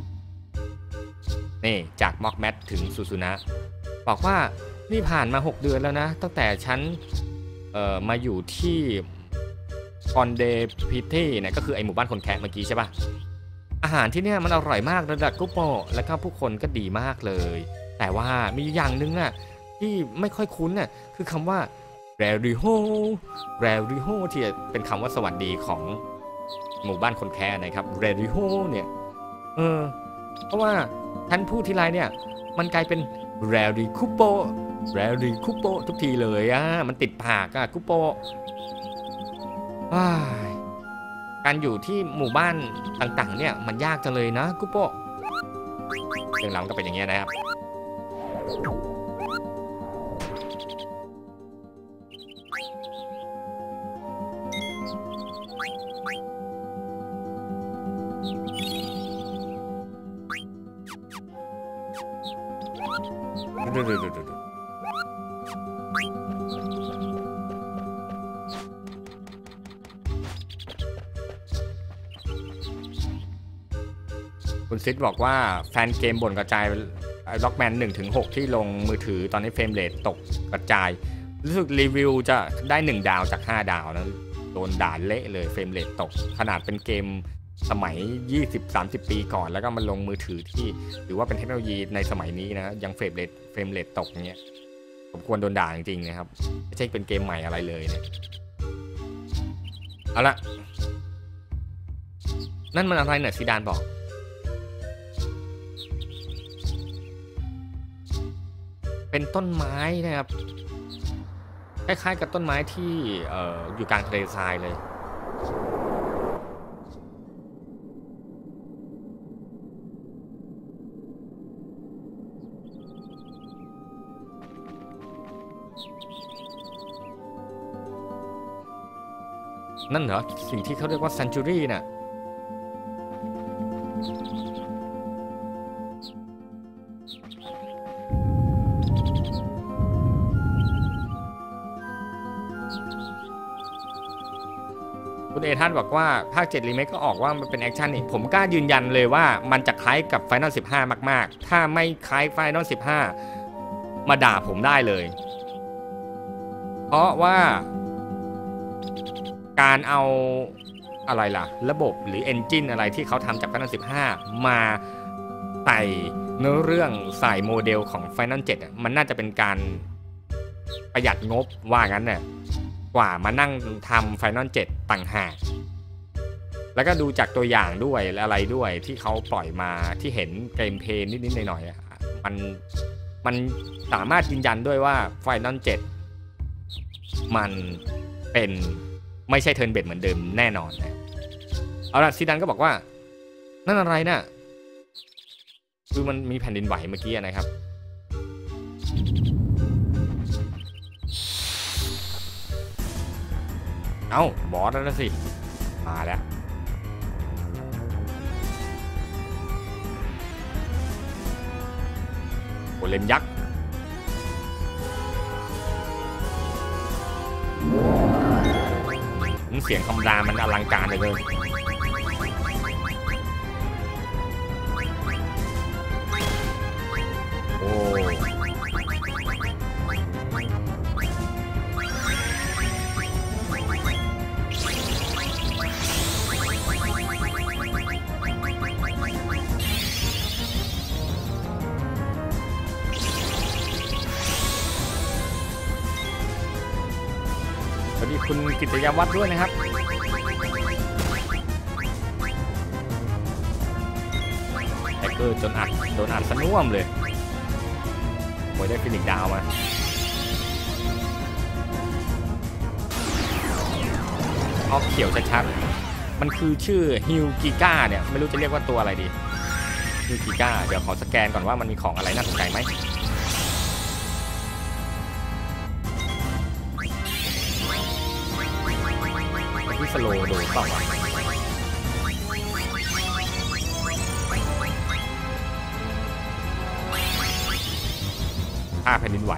นี่จากม็อกแมทถึงซูซูนะบอกว่านี่ผ่านมา6 เดือนแล้วนะตั้งแต่ฉันมาอยู่ที่คอนเดพิตี้เนี่ยก็คือไอหมู่บ้านคนแคะเมื่อกี้ใช่ป่ะอาหารที่เนี่ยมันอร่อยมากระดับกุ๊ปโปแล้วก็ผู้คนก็ดีมากเลยแต่ว่ามีอย่างหนึ่งน่ะที่ไม่ค่อยคุ้นน่ะคือคำว่าแรริโฮที่เป็นคำว่าสวัสดีของหมู่บ้านคนแค่นะครับแรริโฮเนี่ยเพราะว่าท่านพูดทีไรเนี่ยมันกลายเป็นแรริคุโปทุกทีเลยมันติดปากคุโปการอยู่ที่หมู่บ้านต่างๆเนี่ยมันยากจังเลยนะคุโปเรื่องราวก็เป็นอย่างเงี้ยนะครับคุณซิดบอกว่าแฟนเกมบ่นกระจายล็อกแมน 1-6 ที่ลงมือถือตอนนี้เฟรมเรทตกกระจายรู้สึกรีวิวจะได้1 ดาวจาก5 ดาวนะโดนด่าเละเลยเฟรมเรทตกขนาดเป็นเกมสมัย 20-30 ปีก่อนแล้วก็มันลงมือถือที่หรือว่าเป็นเทคโนโลยีในสมัยนี้นะยังเฟรมเรทตกเงี้ยผมควรโดนด่าจริงๆนะครับไม่ใช่เป็นเกมใหม่อะไรเลยเนี่ยเอาละนั่นมันอะไรเนี่ยซีดานบอกเป็นต้นไม้นะครับคล้ายๆกับต้นไม้ที่อยู่กลางทะเลทรายเลยนั่นเหรอสิ่งที่เขาเรียกว่า Century น่ะคุณเอท่านบอกว่าภาค7รีเมคก็ออกว่ามันเป็นแอคชั่นนี่ผมกล้ายืนยันเลยว่ามันจะคล้ายกับ Final 15 มากๆถ้าไม่คล้าย Final 15 มาด่าผมได้เลยเพราะว่าการเอาอะไรล่ะระบบหรือ Engine อะไรที่เขาทำจาก Final 15 มาใส่เนื้อเรื่องใส่โมเดลของ Final 7มันน่าจะเป็นการประหยัดงบว่างั้นเนี่ยกว่ามานั่งทำ Final 7 ต่างหากแล้วก็ดูจากตัวอย่างด้วยและอะไรด้วยที่เขาปล่อยมาที่เห็นเกมเพลย์นิดๆหน่อยๆมันสามารถยืนยันด้วยว่า Final 7 มันเป็นไม่ใช่เทิร์นเบสเหมือนเดิมแน่นอนนะเอาล่ะซีดันก็บอกว่านั่นอะไรน่ะคือมันมีแผ่นดินไหวเมื่อกี้นะครับเอ้าบอสแล้วสิมาแล้วโกเลมยักษ์เสียงคำรามมันอลังการเลยโอ้สวัสดีคุณกิตยวัฒน์ด้วยนะครับแฮกเกอร์โดนอัดสน่วมเลยโอยได้ฟินิกดาวมาออกเขียวชัดๆมันคือชื่อฮิวกิก้าเนี่ยไม่รู้จะเรียกว่าตัวอะไรดีฮิวกิก้าเดี๋ยวขอสแกนก่อนว่ามันมีของอะไรน่าสนใจไหมที่สโลว์โดนเปล่าวะแผ่นดินไหว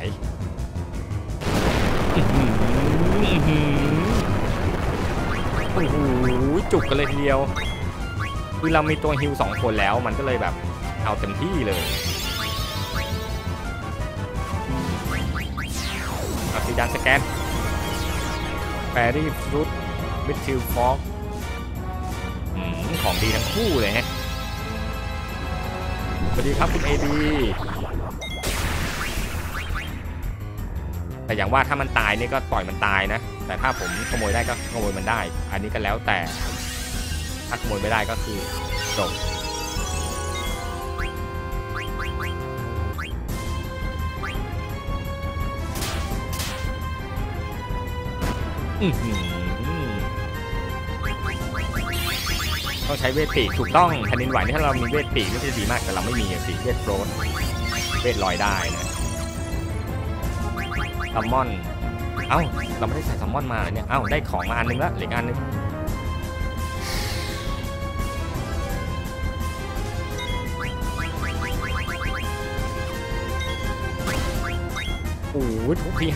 โอ้โหจุกกันเลยทีเดียวคือเรามีตัวฮิว2 คนแล้วมันก็เลยแบบเอาเต็มที่เลยเอาสีดานสแกนแฟรี่ฟรุตมิดทิลฟอกของดีทั้งคู่เลยฮะสวัสดีครับคุณเอดีแต่อย่างว่าถ้ามันตายนี่ก็ปล่อยมันตายนะแต่ถ้าผมขโมยได้ก็ขโมยมันได้ อันนี้ก็แล้วแต่ถ้าขโมยไม่ได้ก็คือจบต้องใช้เวทปีกถูกต้องแผ่นดินไหวนี่ถ้าเรามีเวทปีกก็จะดีมากแต่เราไม่มีสิเวทโฟลตเวทลอยได้นะซัมมอนเอ้าเราไม่ได้ใส่ซัมมอนมาเนี่ยเอ้าได้ของมาอันนึงแล้วเหลืออันนึงโอ้โหทุกที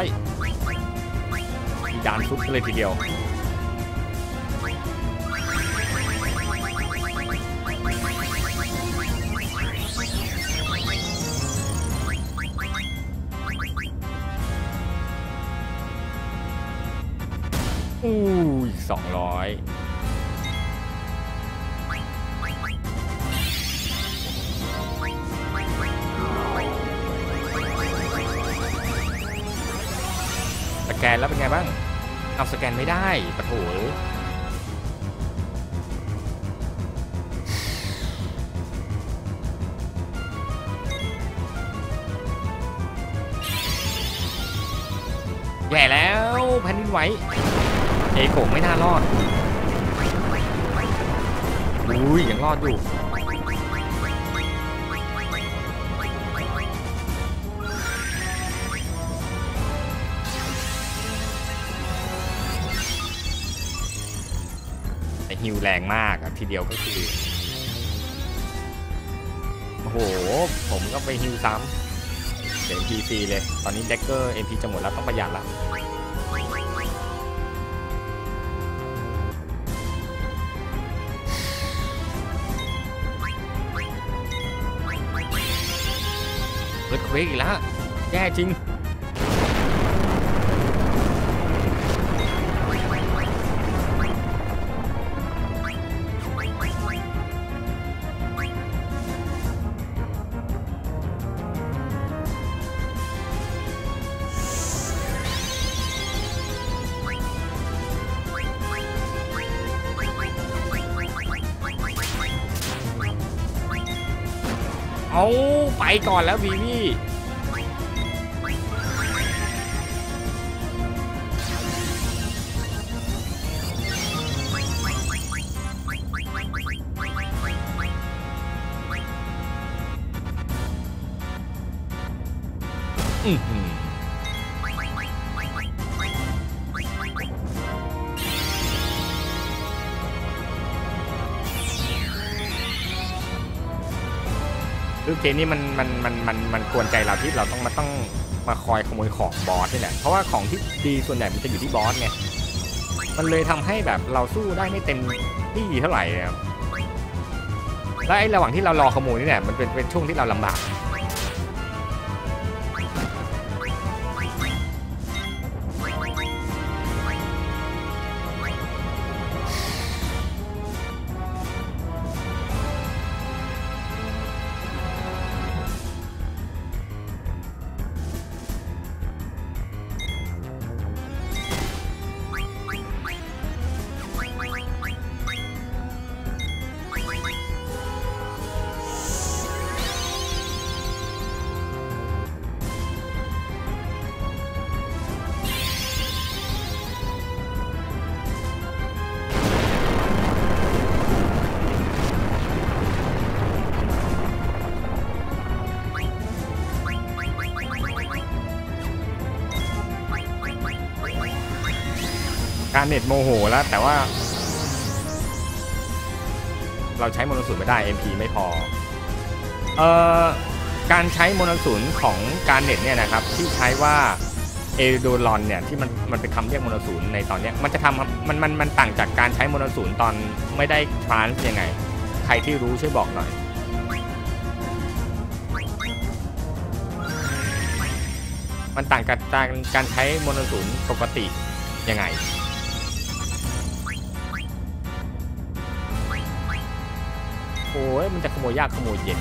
500มีดานซุปเลยทีเดียว200สแกนแล้วเป็นไงบ้างเอาสแกนไม่ได้ปะโถแย่แล้วแผ่นดินไหวเอโกะไม่น่ารอดอุ้ยยังรอดอยู่แต่ฮิวแรงมากอะทีเดียวก็คือโอ้โหผมก็ไปฮิวซ้ำเดี๋ยว MP ฟรีเลยตอนนี้เด็กเกอร์ MP จะหมดแล้วต้องประหยัดละเกิดเควกอีกแล้วแย่จริงเอาไปก่อนแล้วบีบี้คือเกมนี้มันกวนใจเราที่เราต้องมาคอยขโมยของบอสนี่แหละเพราะว่าของที่ดีส่วนใหญ่มันจะอยู่ที่บอสไงมันเลยทำให้แบบเราสู้ได้ไม่เต็มที่เท่าไหร่ครับและไอ้ระหว่างที่เรารอขโมยนี่แหละมันเป็นช่วงที่เราลำบากการเน็ตโมโหแล้วแต่ว่าเราใช้โมโนสูนไม่ได้ MP ไม่พอการใช้โมโนสูนของการเน็ตเนี่ยนะครับที่ใช้ว่าเอโดลอนเนี่ยที่มันเป็นคำเรียกโมโนสูนในตอนนี้มันจะทำมันต่างจากการใช้โมโนสูนตอนไม่ได้ทรานส์ยังไงใครที่รู้ช่วยบอกหน่อยมันต่างกับการใช้โมโนสูนปกติยังไงโอ้ยมันจะขโมยยากขโมยเย็น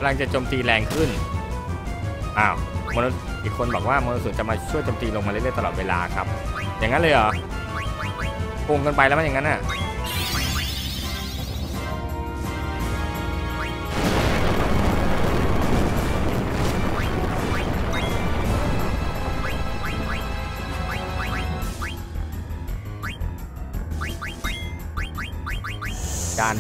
ำลังจะโจมตีแรงขึ้นอ้าวอีกคนบอกว่ามรสุมจะมาช่วยโจมตีลงมาเรื่อยๆตลอดเวลาครับอย่างนั้นเลยเหรอโกงกันไปแล้วมันอย่างนั้นน่ะการ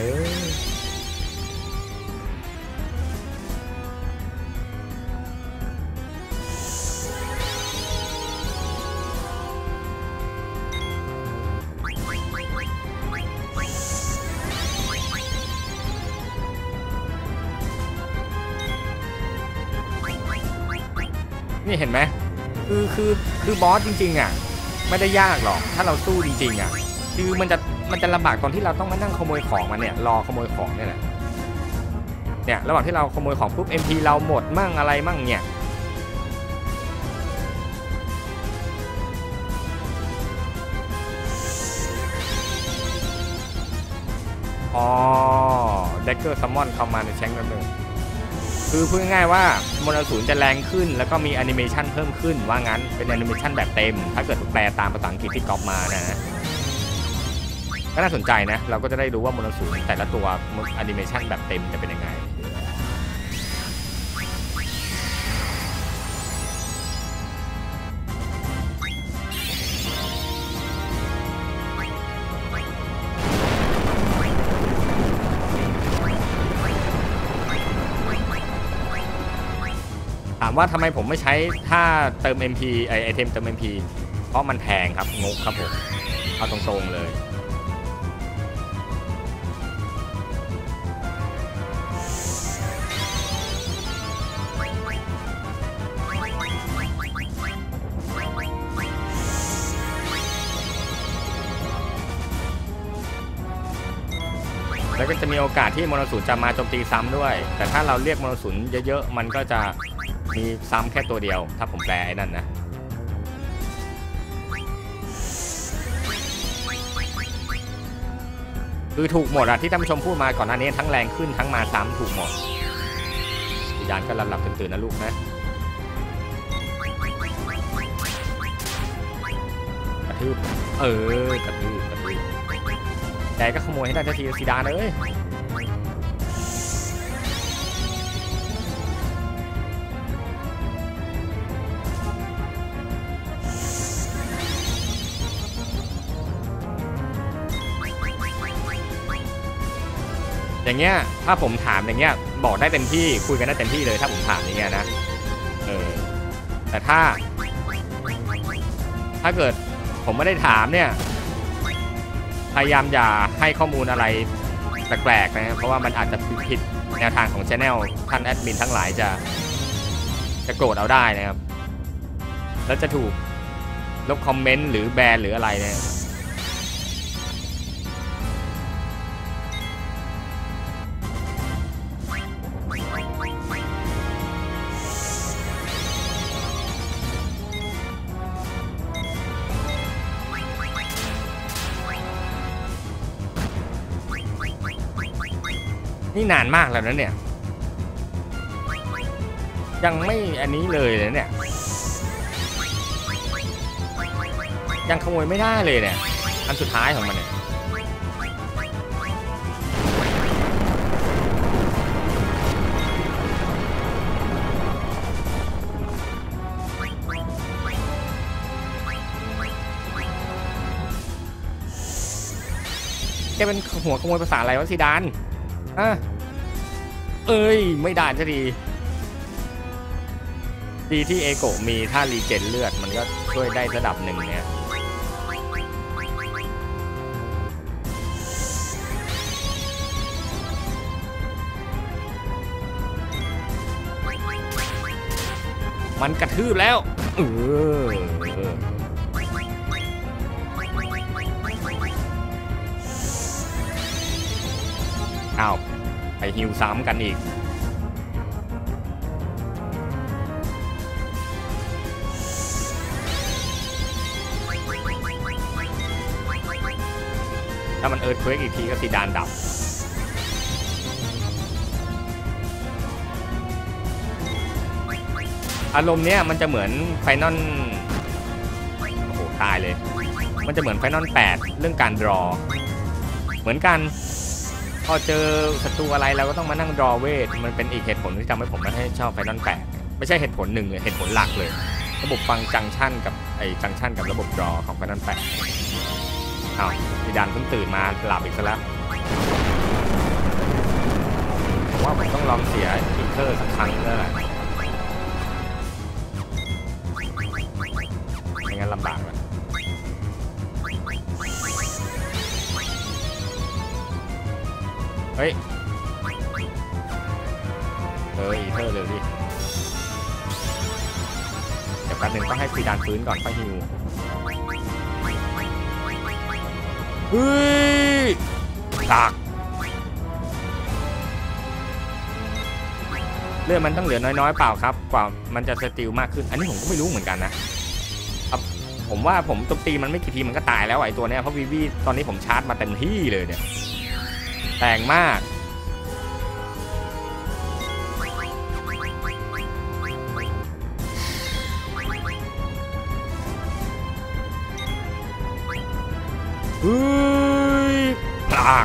นี่เห็นไหมคือบอสจริงๆอ่ะไม่ได้ยากหรอกถ้าเราสู้จริงๆอ่ะคือมันจะลำบากตอนที่เราต้องมานั่งขโมยของมันเนี่ยรอขโมยของเนี่ยแหละเนี่ยระหว่างที่เราขโมยของปุ๊บ MP เราหมดมั่งอะไรมั่งเนี่ยอ๋อเด็กเกอร์ซัมมอนเข้ามาในแชงค์นั่นเองคือพูดง่ายๆว่ามรสุมจะแรงขึ้นแล้วก็มีแอนิเมชันเพิ่มขึ้นว่างั้นเป็นแอนิเมชันแบบเต็มถ้าเกิดแปลตามภาษาอังกฤษที่ก๊อปมานะก็น่าสนใจนะเราก็จะได้รู้ว่ามรสุมแต่ละตัวแอนิเมชันแบบเต็มจะเป็นยังไงถามว่าทำไมผมไม่ใช้ถ้าเติม MP ไอเทมเติม MP เพราะมันแพงครับงกครับผมเอาตรงๆเลยแล้วก็จะมีโอกาสที่มรสุมจะมาโจมตีซ้ำด้วยแต่ถ้าเราเรียกมรสุมเยอะๆมันก็จะมีซ้ำแค่ตัวเดียวถ้าผมแปลไอ้นั่นนะคือถูกหมดอะที่ท่านผู้ชมพูดมาก่อนหน้านี้ทั้งแรงขึ้นทั้งมาซ้ำถูกหมดยานก็หลับตื่นๆนะลูกนะกระทืบกระทืบแต่ก็ขโมยให้ได้ทันทีซีดานเลยอย่างเงี้ยถ้าผมถามอย่างเงี้ยบอกได้เต็มที่คุยกันได้เต็มที่เลยถ้าผมถามอย่างเงี้ยนะแต่ถ้าเกิดผมไม่ได้ถามเนี่ยพยายามอย่าให้ข้อมูลอะไรแปลกๆนะเพราะว่ามันอาจจะผิดแนวทางของ Channel ท่านแอดมินทั้งหลายจะโกรธเอาได้นะครับแล้วจะถูกลบคอมเมนต์หรือแบนหรืออะไรเนี่ยนี่นานมากแล้วนะเนี่ยยังไม่อันนี้เลยเนี่ยยังขโมยไม่ได้เลยเนี่ยอันสุดท้ายของมันเนี่ยแกเป็นหัวขโมยภาษาอะไรวะซีดานไม่ได้สักทีดีที่เอโกะมีท่ารีเจนเลือดมันก็ช่วยได้ระดับหนึ่งเนี่ยมันกระทืบแล้วอ้าวไปฮิวซ้ำกันอีกถ้ามันเอิร์ธเควกอีกทีก็ซีดานดับอารมณ์เนี้ยมันจะเหมือนไฟนอลโอ้โหตายเลยมันจะเหมือนไฟนอล8เรื่องการดรอเหมือนกันพอเจอศัตรูอะไรเราก็ต้องมานั่งดรอเวทมันเป็นอีกเหตุผลที่ทำให้ผมไม่ให้ชอบไฟนอล8ไม่ใช่เหตุผลหนึ่งเลยเหตุผลหลักเลยระบบฟังจังชั่นกับจังชั่นกับระบบดรอของไฟนอล8อ้าวพี่ดันเพิ่งตื่นมาหลับอีกแล้วผมว่าผมต้องลองเสียอินเตอร์สักครั้งแล้วแหละไม่งั้นลำบากแล้วเฮ้ยอีเทอร์เร็วดิเดี๋ยวแป๊บนึงต้องให้ฟีดานฟื้นก่อนค่อยฮิวเฮ้ยตักเลือดมันต้องเหลือน้อยๆเปล่าครับกว่ามันจะสติลมากขึ้นอันนี้ผมก็ไม่รู้เหมือนกันนะครับผมว่าผมตบตีมันไม่กี่ทีมันก็ตายแล้วไอ้ตัวเนี้ยเพราะวีตอนนี้ผมชาร์จมาเต็มที่เลยเนี่ยแรงมากเฮ้ยปาก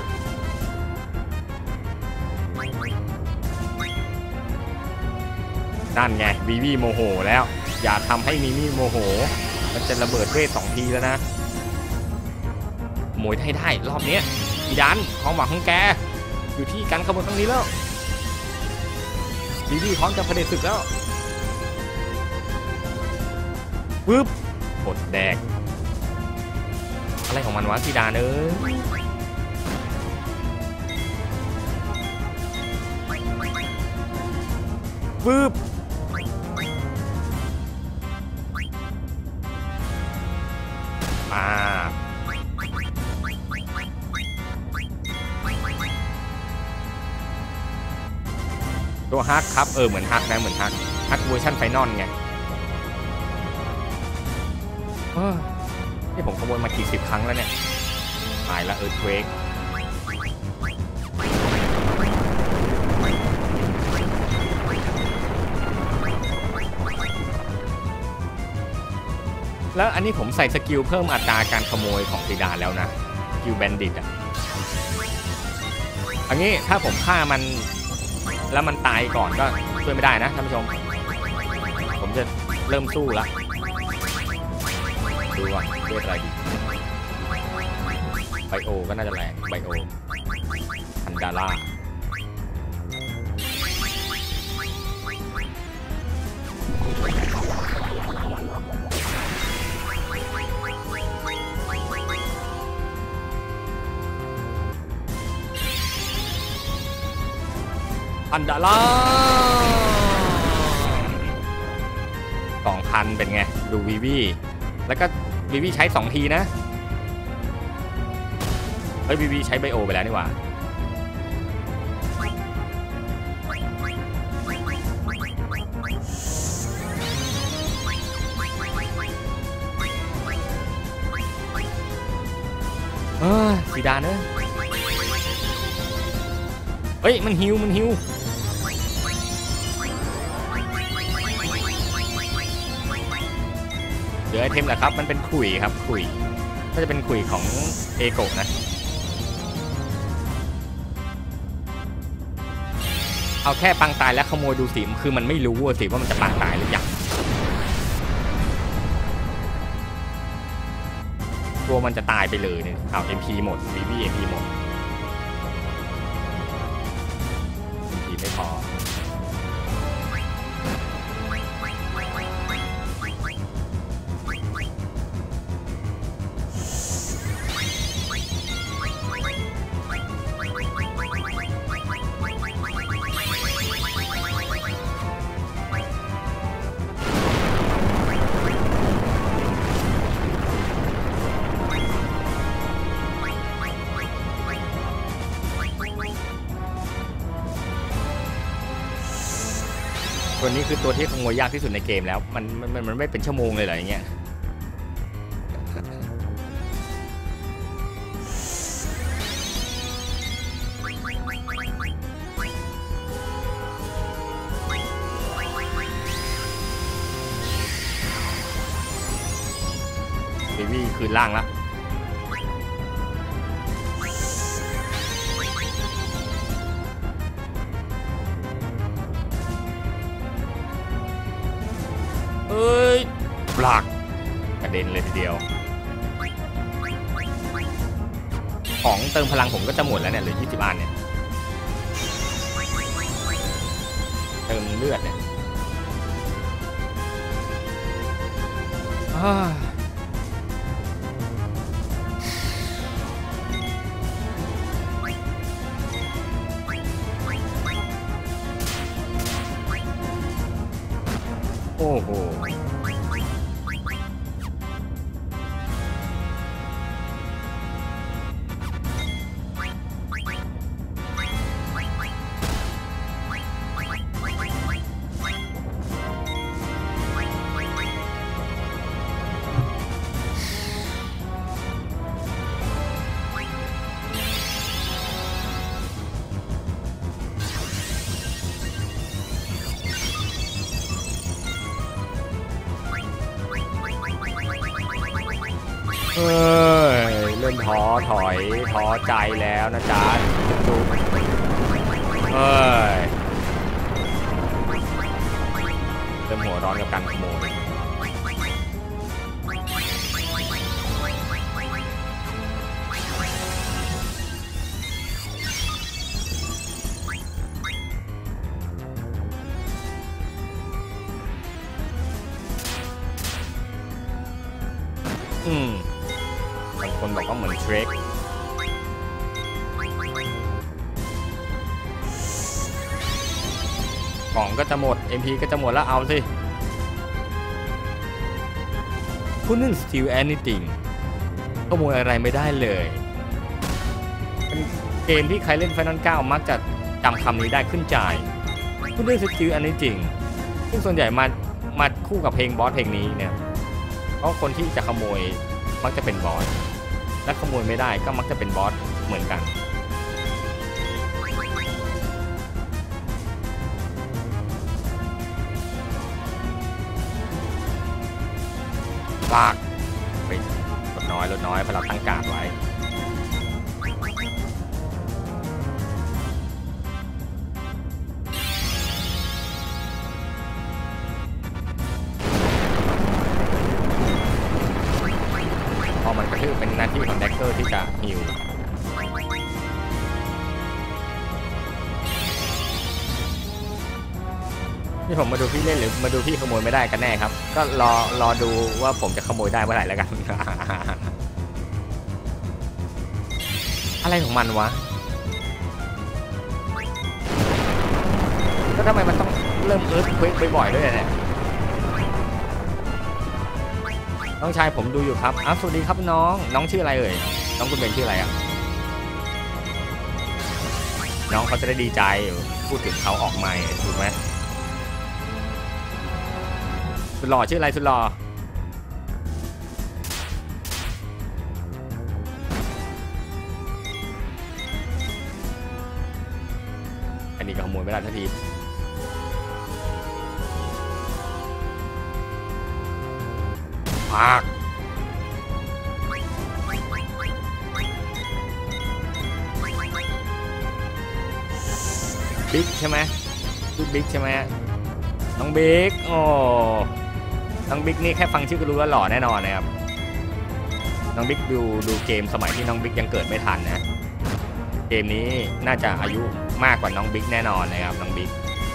นั่นไงวีโมโหแล้วอย่าทำให้มิมี่โมโหมันจะระเบิดเวท2 ทีแล้วนะโมยได้รอบนี้อีดันความหวังของแกอยู่ที่การขบวนครั้งนี้แล้ววีพร้อมจะเผด็จศึกแล้วปึ๊บกดแดกอะไรของมันวะซีดานปึ๊บมาตัวฮักครับเหมือนฮักนะเหมือนฮักเวอร์ชันไฟนอลไงนี่ผมขโมยมากี่10 ครั้งแล้วเนี่ยตายละเควกแล้วอันนี้ผมใส่สกิลเพิ่มอัตราการขโมยของซีดานแล้วนะสกิลแบนดิตอันนี้ถ้าผมฆ่ามันแล้วมันตายก่อนก็ช่วยไม่ได้นะท่านผู้ชมผมจะเริ่มสู้ละดูก่อนเลือดอะไรดีไบโอก็น่าจะแรงไบโออันดาร่าอันดาร่า2,000เป็นไงดูวีแล้วก็วีใช้2 ทีนะเฮ้ยวีใช้ไบโอไปแล้วนี่หว่าซีดานเฮ้ยมันฮิวเดี๋ยวไอเทมแหละครับมันเป็นขุยครับขุยก็จะเป็นขุยของเอโกะนะเอาแค่ปังตายแล้วขโมยดูสิคือมันไม่รู้สิว่ามันจะปังตายหรือยังตัวมันจะตายไปเลยเนี่ยเอา MP หมด VV MP หมด MP ไม่พอตัวนี้คือตัวที่ขโมยยากที่สุดในเกมแล้วมันไม่เป็นชั่วโมงเลยเหรออย่างเงี้ยวีวีคืนล่างละเอ้ยปลักกระเด็นเลยทีเดียวของเติมพลังผมก็จะหมดแล้วเนี่ยเหลือ20 อันเนี่ยเติมเลือดเนี่ยโอ้โหเริ่มท้อถอยท้อใจแล้วนะจ๊ะดูเริ่มหัวร้อนกับการขโมยบางคนบอกว่าเหมือนเทรคของก็จะหมด MP ก็จะหมดแล้วเอาสิ Couldn't steal anything ขโมยอะไรไม่ได้เลยเป็นเกมที่ใครเล่น Final 9 มักจะจำคำนี้ได้ขึ้นใจ Couldn't steal anything ซึ่งส่วนใหญ่มาคู่กับเพลงบอสเพลงนี้เนี่ยเพราะคนที่จะขโมยมักจะเป็นบอสและขโมยไม่ได้ก็มักจะเป็นบอสเหมือนกันฝากไปลดน้อยเพราะเราตั้งการไว้มันก็คือเป็นหน้าที่ของแดกเกอร์ที่จะฮิวนี่ผมมาดูพี่เล่นหรือมาดูพี่ขโมยไม่ได้กันแน่ครับก็รอดูว่าผมจะขโมยได้เมื่อไหร่แล้วกัน อะไรของมันวะแล้วทำไมมันต้องเริ่มเอิร์ธเควกบ่อยๆด้วยเนี่ยน้องชายผมดูอยู่ครับสวัสดีครับน้องชื่ออะไรเอ่ยน้องคุณเบนชื่ออะไรอ่ะน้องเขาจะได้ดีใจพูดถึงเขาออกใหม่ถูกไหมสุดหล่อชื่ออะไรสุดหล่ออันนี้ก็ขโมยไม่ได้ทันทีปากบิ๊กใช่ไหมชื่อบิ๊กใช่ไหมน้องบิ๊กโอ้น้องบิ๊กนี่แค่ฟังชื่อก็รู้ว่าหล่อแน่นอนนะครับน้องบิ๊กดูเกมสมัยที่น้องบิ๊กยังเกิดไม่ทันนะเกมนี้น่าจะอายุมากกว่าน้องบิ๊กแน่นอนนะครับน้องบิ๊ก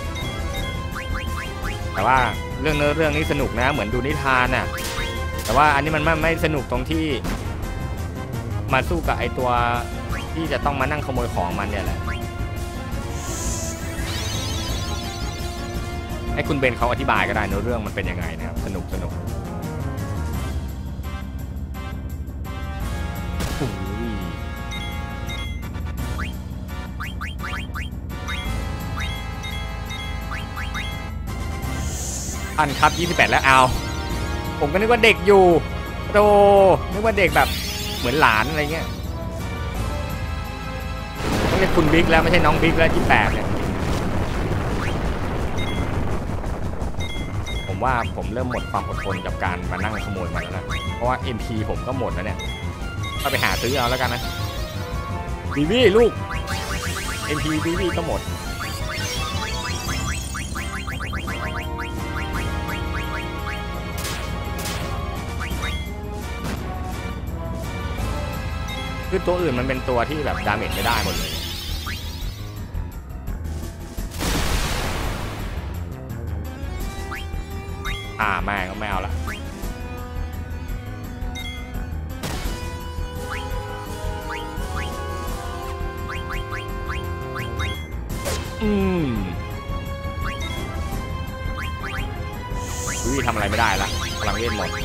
แต่ว่าเรื่องนี้สนุกนะเหมือนดูนิทานน่ะแต่ว่าอันนี้มันไม่สนุกตรงที่มาสู้กับไอตัวที่จะต้องมานั่งขโมยของมันเนี่ยแหละให้คุณเบนเขาอธิบายก็ได้เนื้อเรื่องมันเป็นยังไงนะครับสนุกอันครับ28แล้วเอาผมก็นึกว่าเด็กอยู่โตนึกว่าเด็กแบบเหมือนหลานอะไรเงี้ยต้องเรียกคุณบิ๊กแล้วไม่ใช่น้องบิ๊กแล้ว28เนี่ยผมว่าผมเริ่มหมดความอดทนกับการมานั่งขโมยมันแล้วนะเพราะว่า MP ผมก็หมดแล้วเนี่ยก็ไปหาซื้อเอาแล้วกันนะบีบี้ลูก MP บีบี้ก็หมดคือตัวอื่นมันเป็นตัวที่แบบดาเมจไม่ได้หมดเลยแม่ก็ไม่เอาละวิทำอะไรไม่ได้ละพลังเวทหมด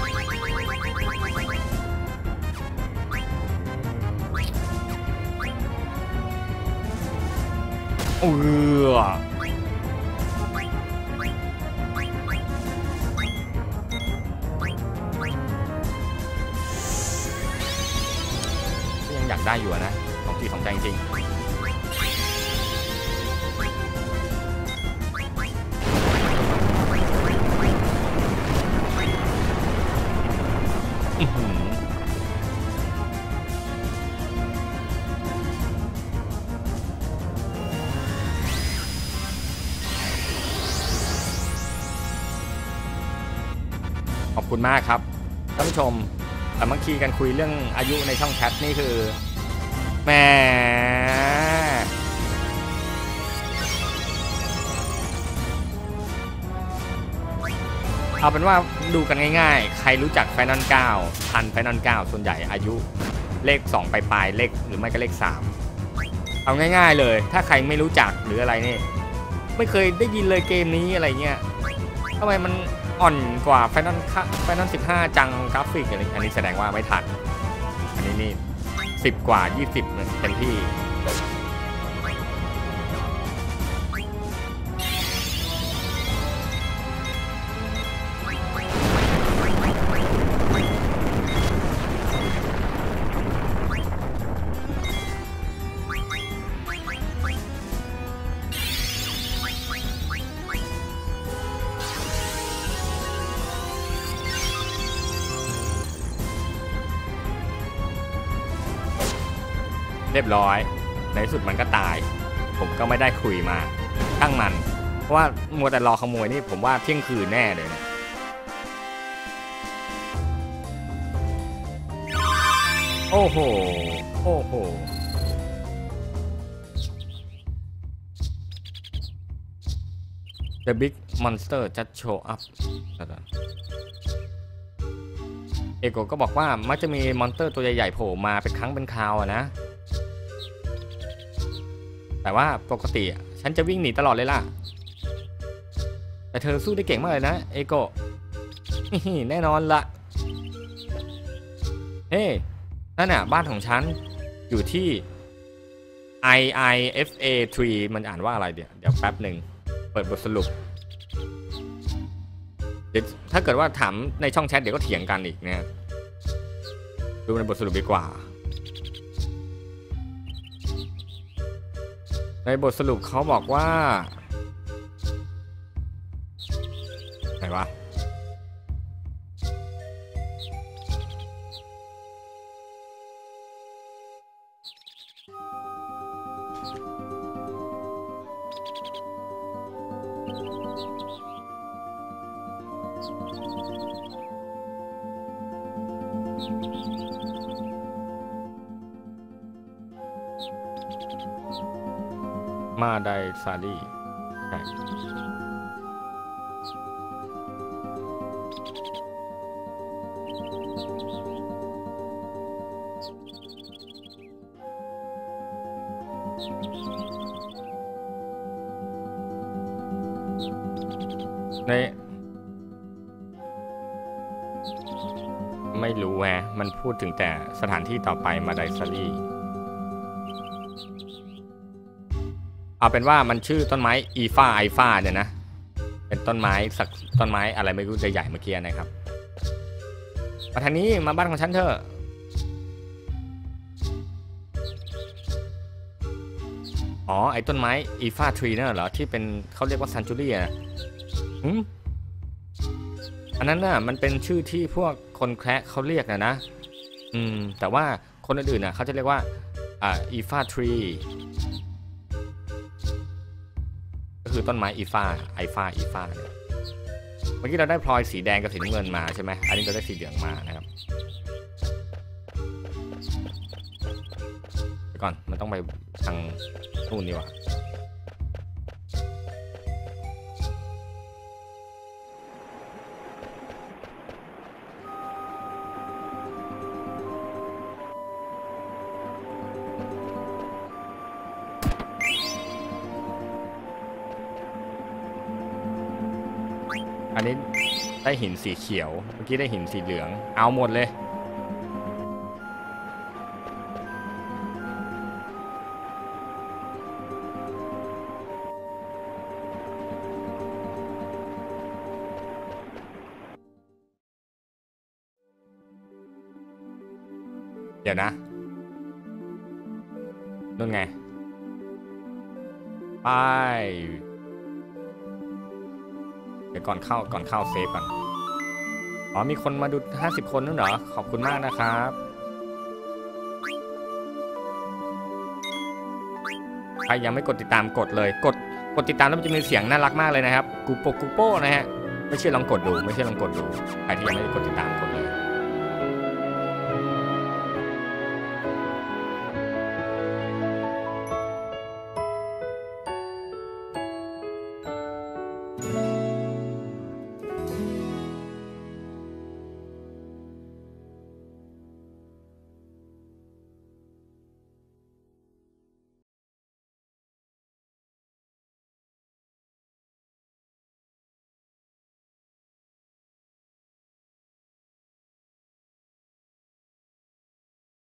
ยังอยากได้อยู่นะของจีของใจจริงขอบคุณมากครับท่านผู้ชมแต่เมื่อกี้กันคุยเรื่องอายุในช่องแชทนี่คือแหมเอาเป็นว่าดูกันง่ายๆใครรู้จักไฟนอล9ทันไฟนอล9ส่วนใหญ่อายุเลข2ปลายเลขหรือไม่ก็เลข3เอาง่ายๆเลยถ้าใครไม่รู้จักหรืออะไรนี่ไม่เคยได้ยินเลยเกมนี้อะไรเงี้ยทำไมมันอ่อนกว่าไฟนอล15จังกราฟิกอะไรอันนี้แสดงว่าไม่ทันอันนี้นี่10กว่า20เต็มที่เรียบร้อยในที่สุดมันก็ตายผมก็ไม่ได้คุยมาตั้งมันเพราะว่ามัวแต่รอขโมยนี่ผมว่าเที่ยงคืนแน่เลยนะโอ้โหโอ้โห The Big Monster just show up เอโกก็บอกว่ามักจะมีมอนสเตอร์ตัวใหญ่ๆโผล่มาเป็นครั้งเป็นคราวนะแต่ว่าปกติฉันจะวิ่งหนีตลอดเลยล่ะแต่เธอสู้ได้เก่งมากเลยนะเอโกแน่นอนละเฮ้นั่นน่ะบ้านของฉันอยู่ที่ IIFA 3มันอ่านว่าอะไรเดี๋ยวแป๊บหนึ่งเปิดบทสรุปเดี๋ยวถ้าเกิดว่าถามในช่องแชทเดี๋ยวก็เถียงกันอีกเนี่ยดูในบทสรุปดีกว่าในบทสรุปเขาบอกว่าไหนวะมาไดซารีใช่ในไม่รู้แฮะมันพูดถึงแต่สถานที่ต่อไปมาไดซารีเอาเป็นว่ามันชื่อต้นไม้อีฟ้าไอฟ้าเนี่ยนะเป็นต้นไม้สักต้นไม้อะไรไม่รู้ใหญ่ๆเมื่อกี้นะครับมาทางนี้มาบ้านของฉันเถอะอ๋อไอ้ต้นไม้อีฟ้าทรีนั่นเหรอที่เป็นเขาเรียกว่าซันจูเรียอันนั้นน่ะมันเป็นชื่อที่พวกคนแคระเขาเรียกนะแต่ว่าคนอื่นๆน่ะเขาจะเรียกว่าอีฟาทรีก็คือต้นไม้อีฟาเนี่ยเมื่อกี้เราได้พลอยสีแดงกับสีน้ำเงินมาใช่ไหมอันนี้เราได้สีเหลืองมานะครับเดี๋ยวก่อนมันต้องไปทางนู่นนี่วะอันนี้ได้หินสีเขียวเมื่อกี้ได้หินสีเหลืองเอาหมดเลยเดี๋ยวนะนู่นไงไปเดี๋ยวก่อนเข้าเซฟก่อนอ๋อมีคนมาดู50 คนนั่นเหรอขอบคุณมากนะครับใครยังไม่กดติดตามกดเลยกดติดตามแล้วมันจะมีเสียงน่ารักมากเลยนะครับกูโป้นะฮะไม่เชื่อลองกดดูใครที่ยังไม่ได้กดติดตามกดเลย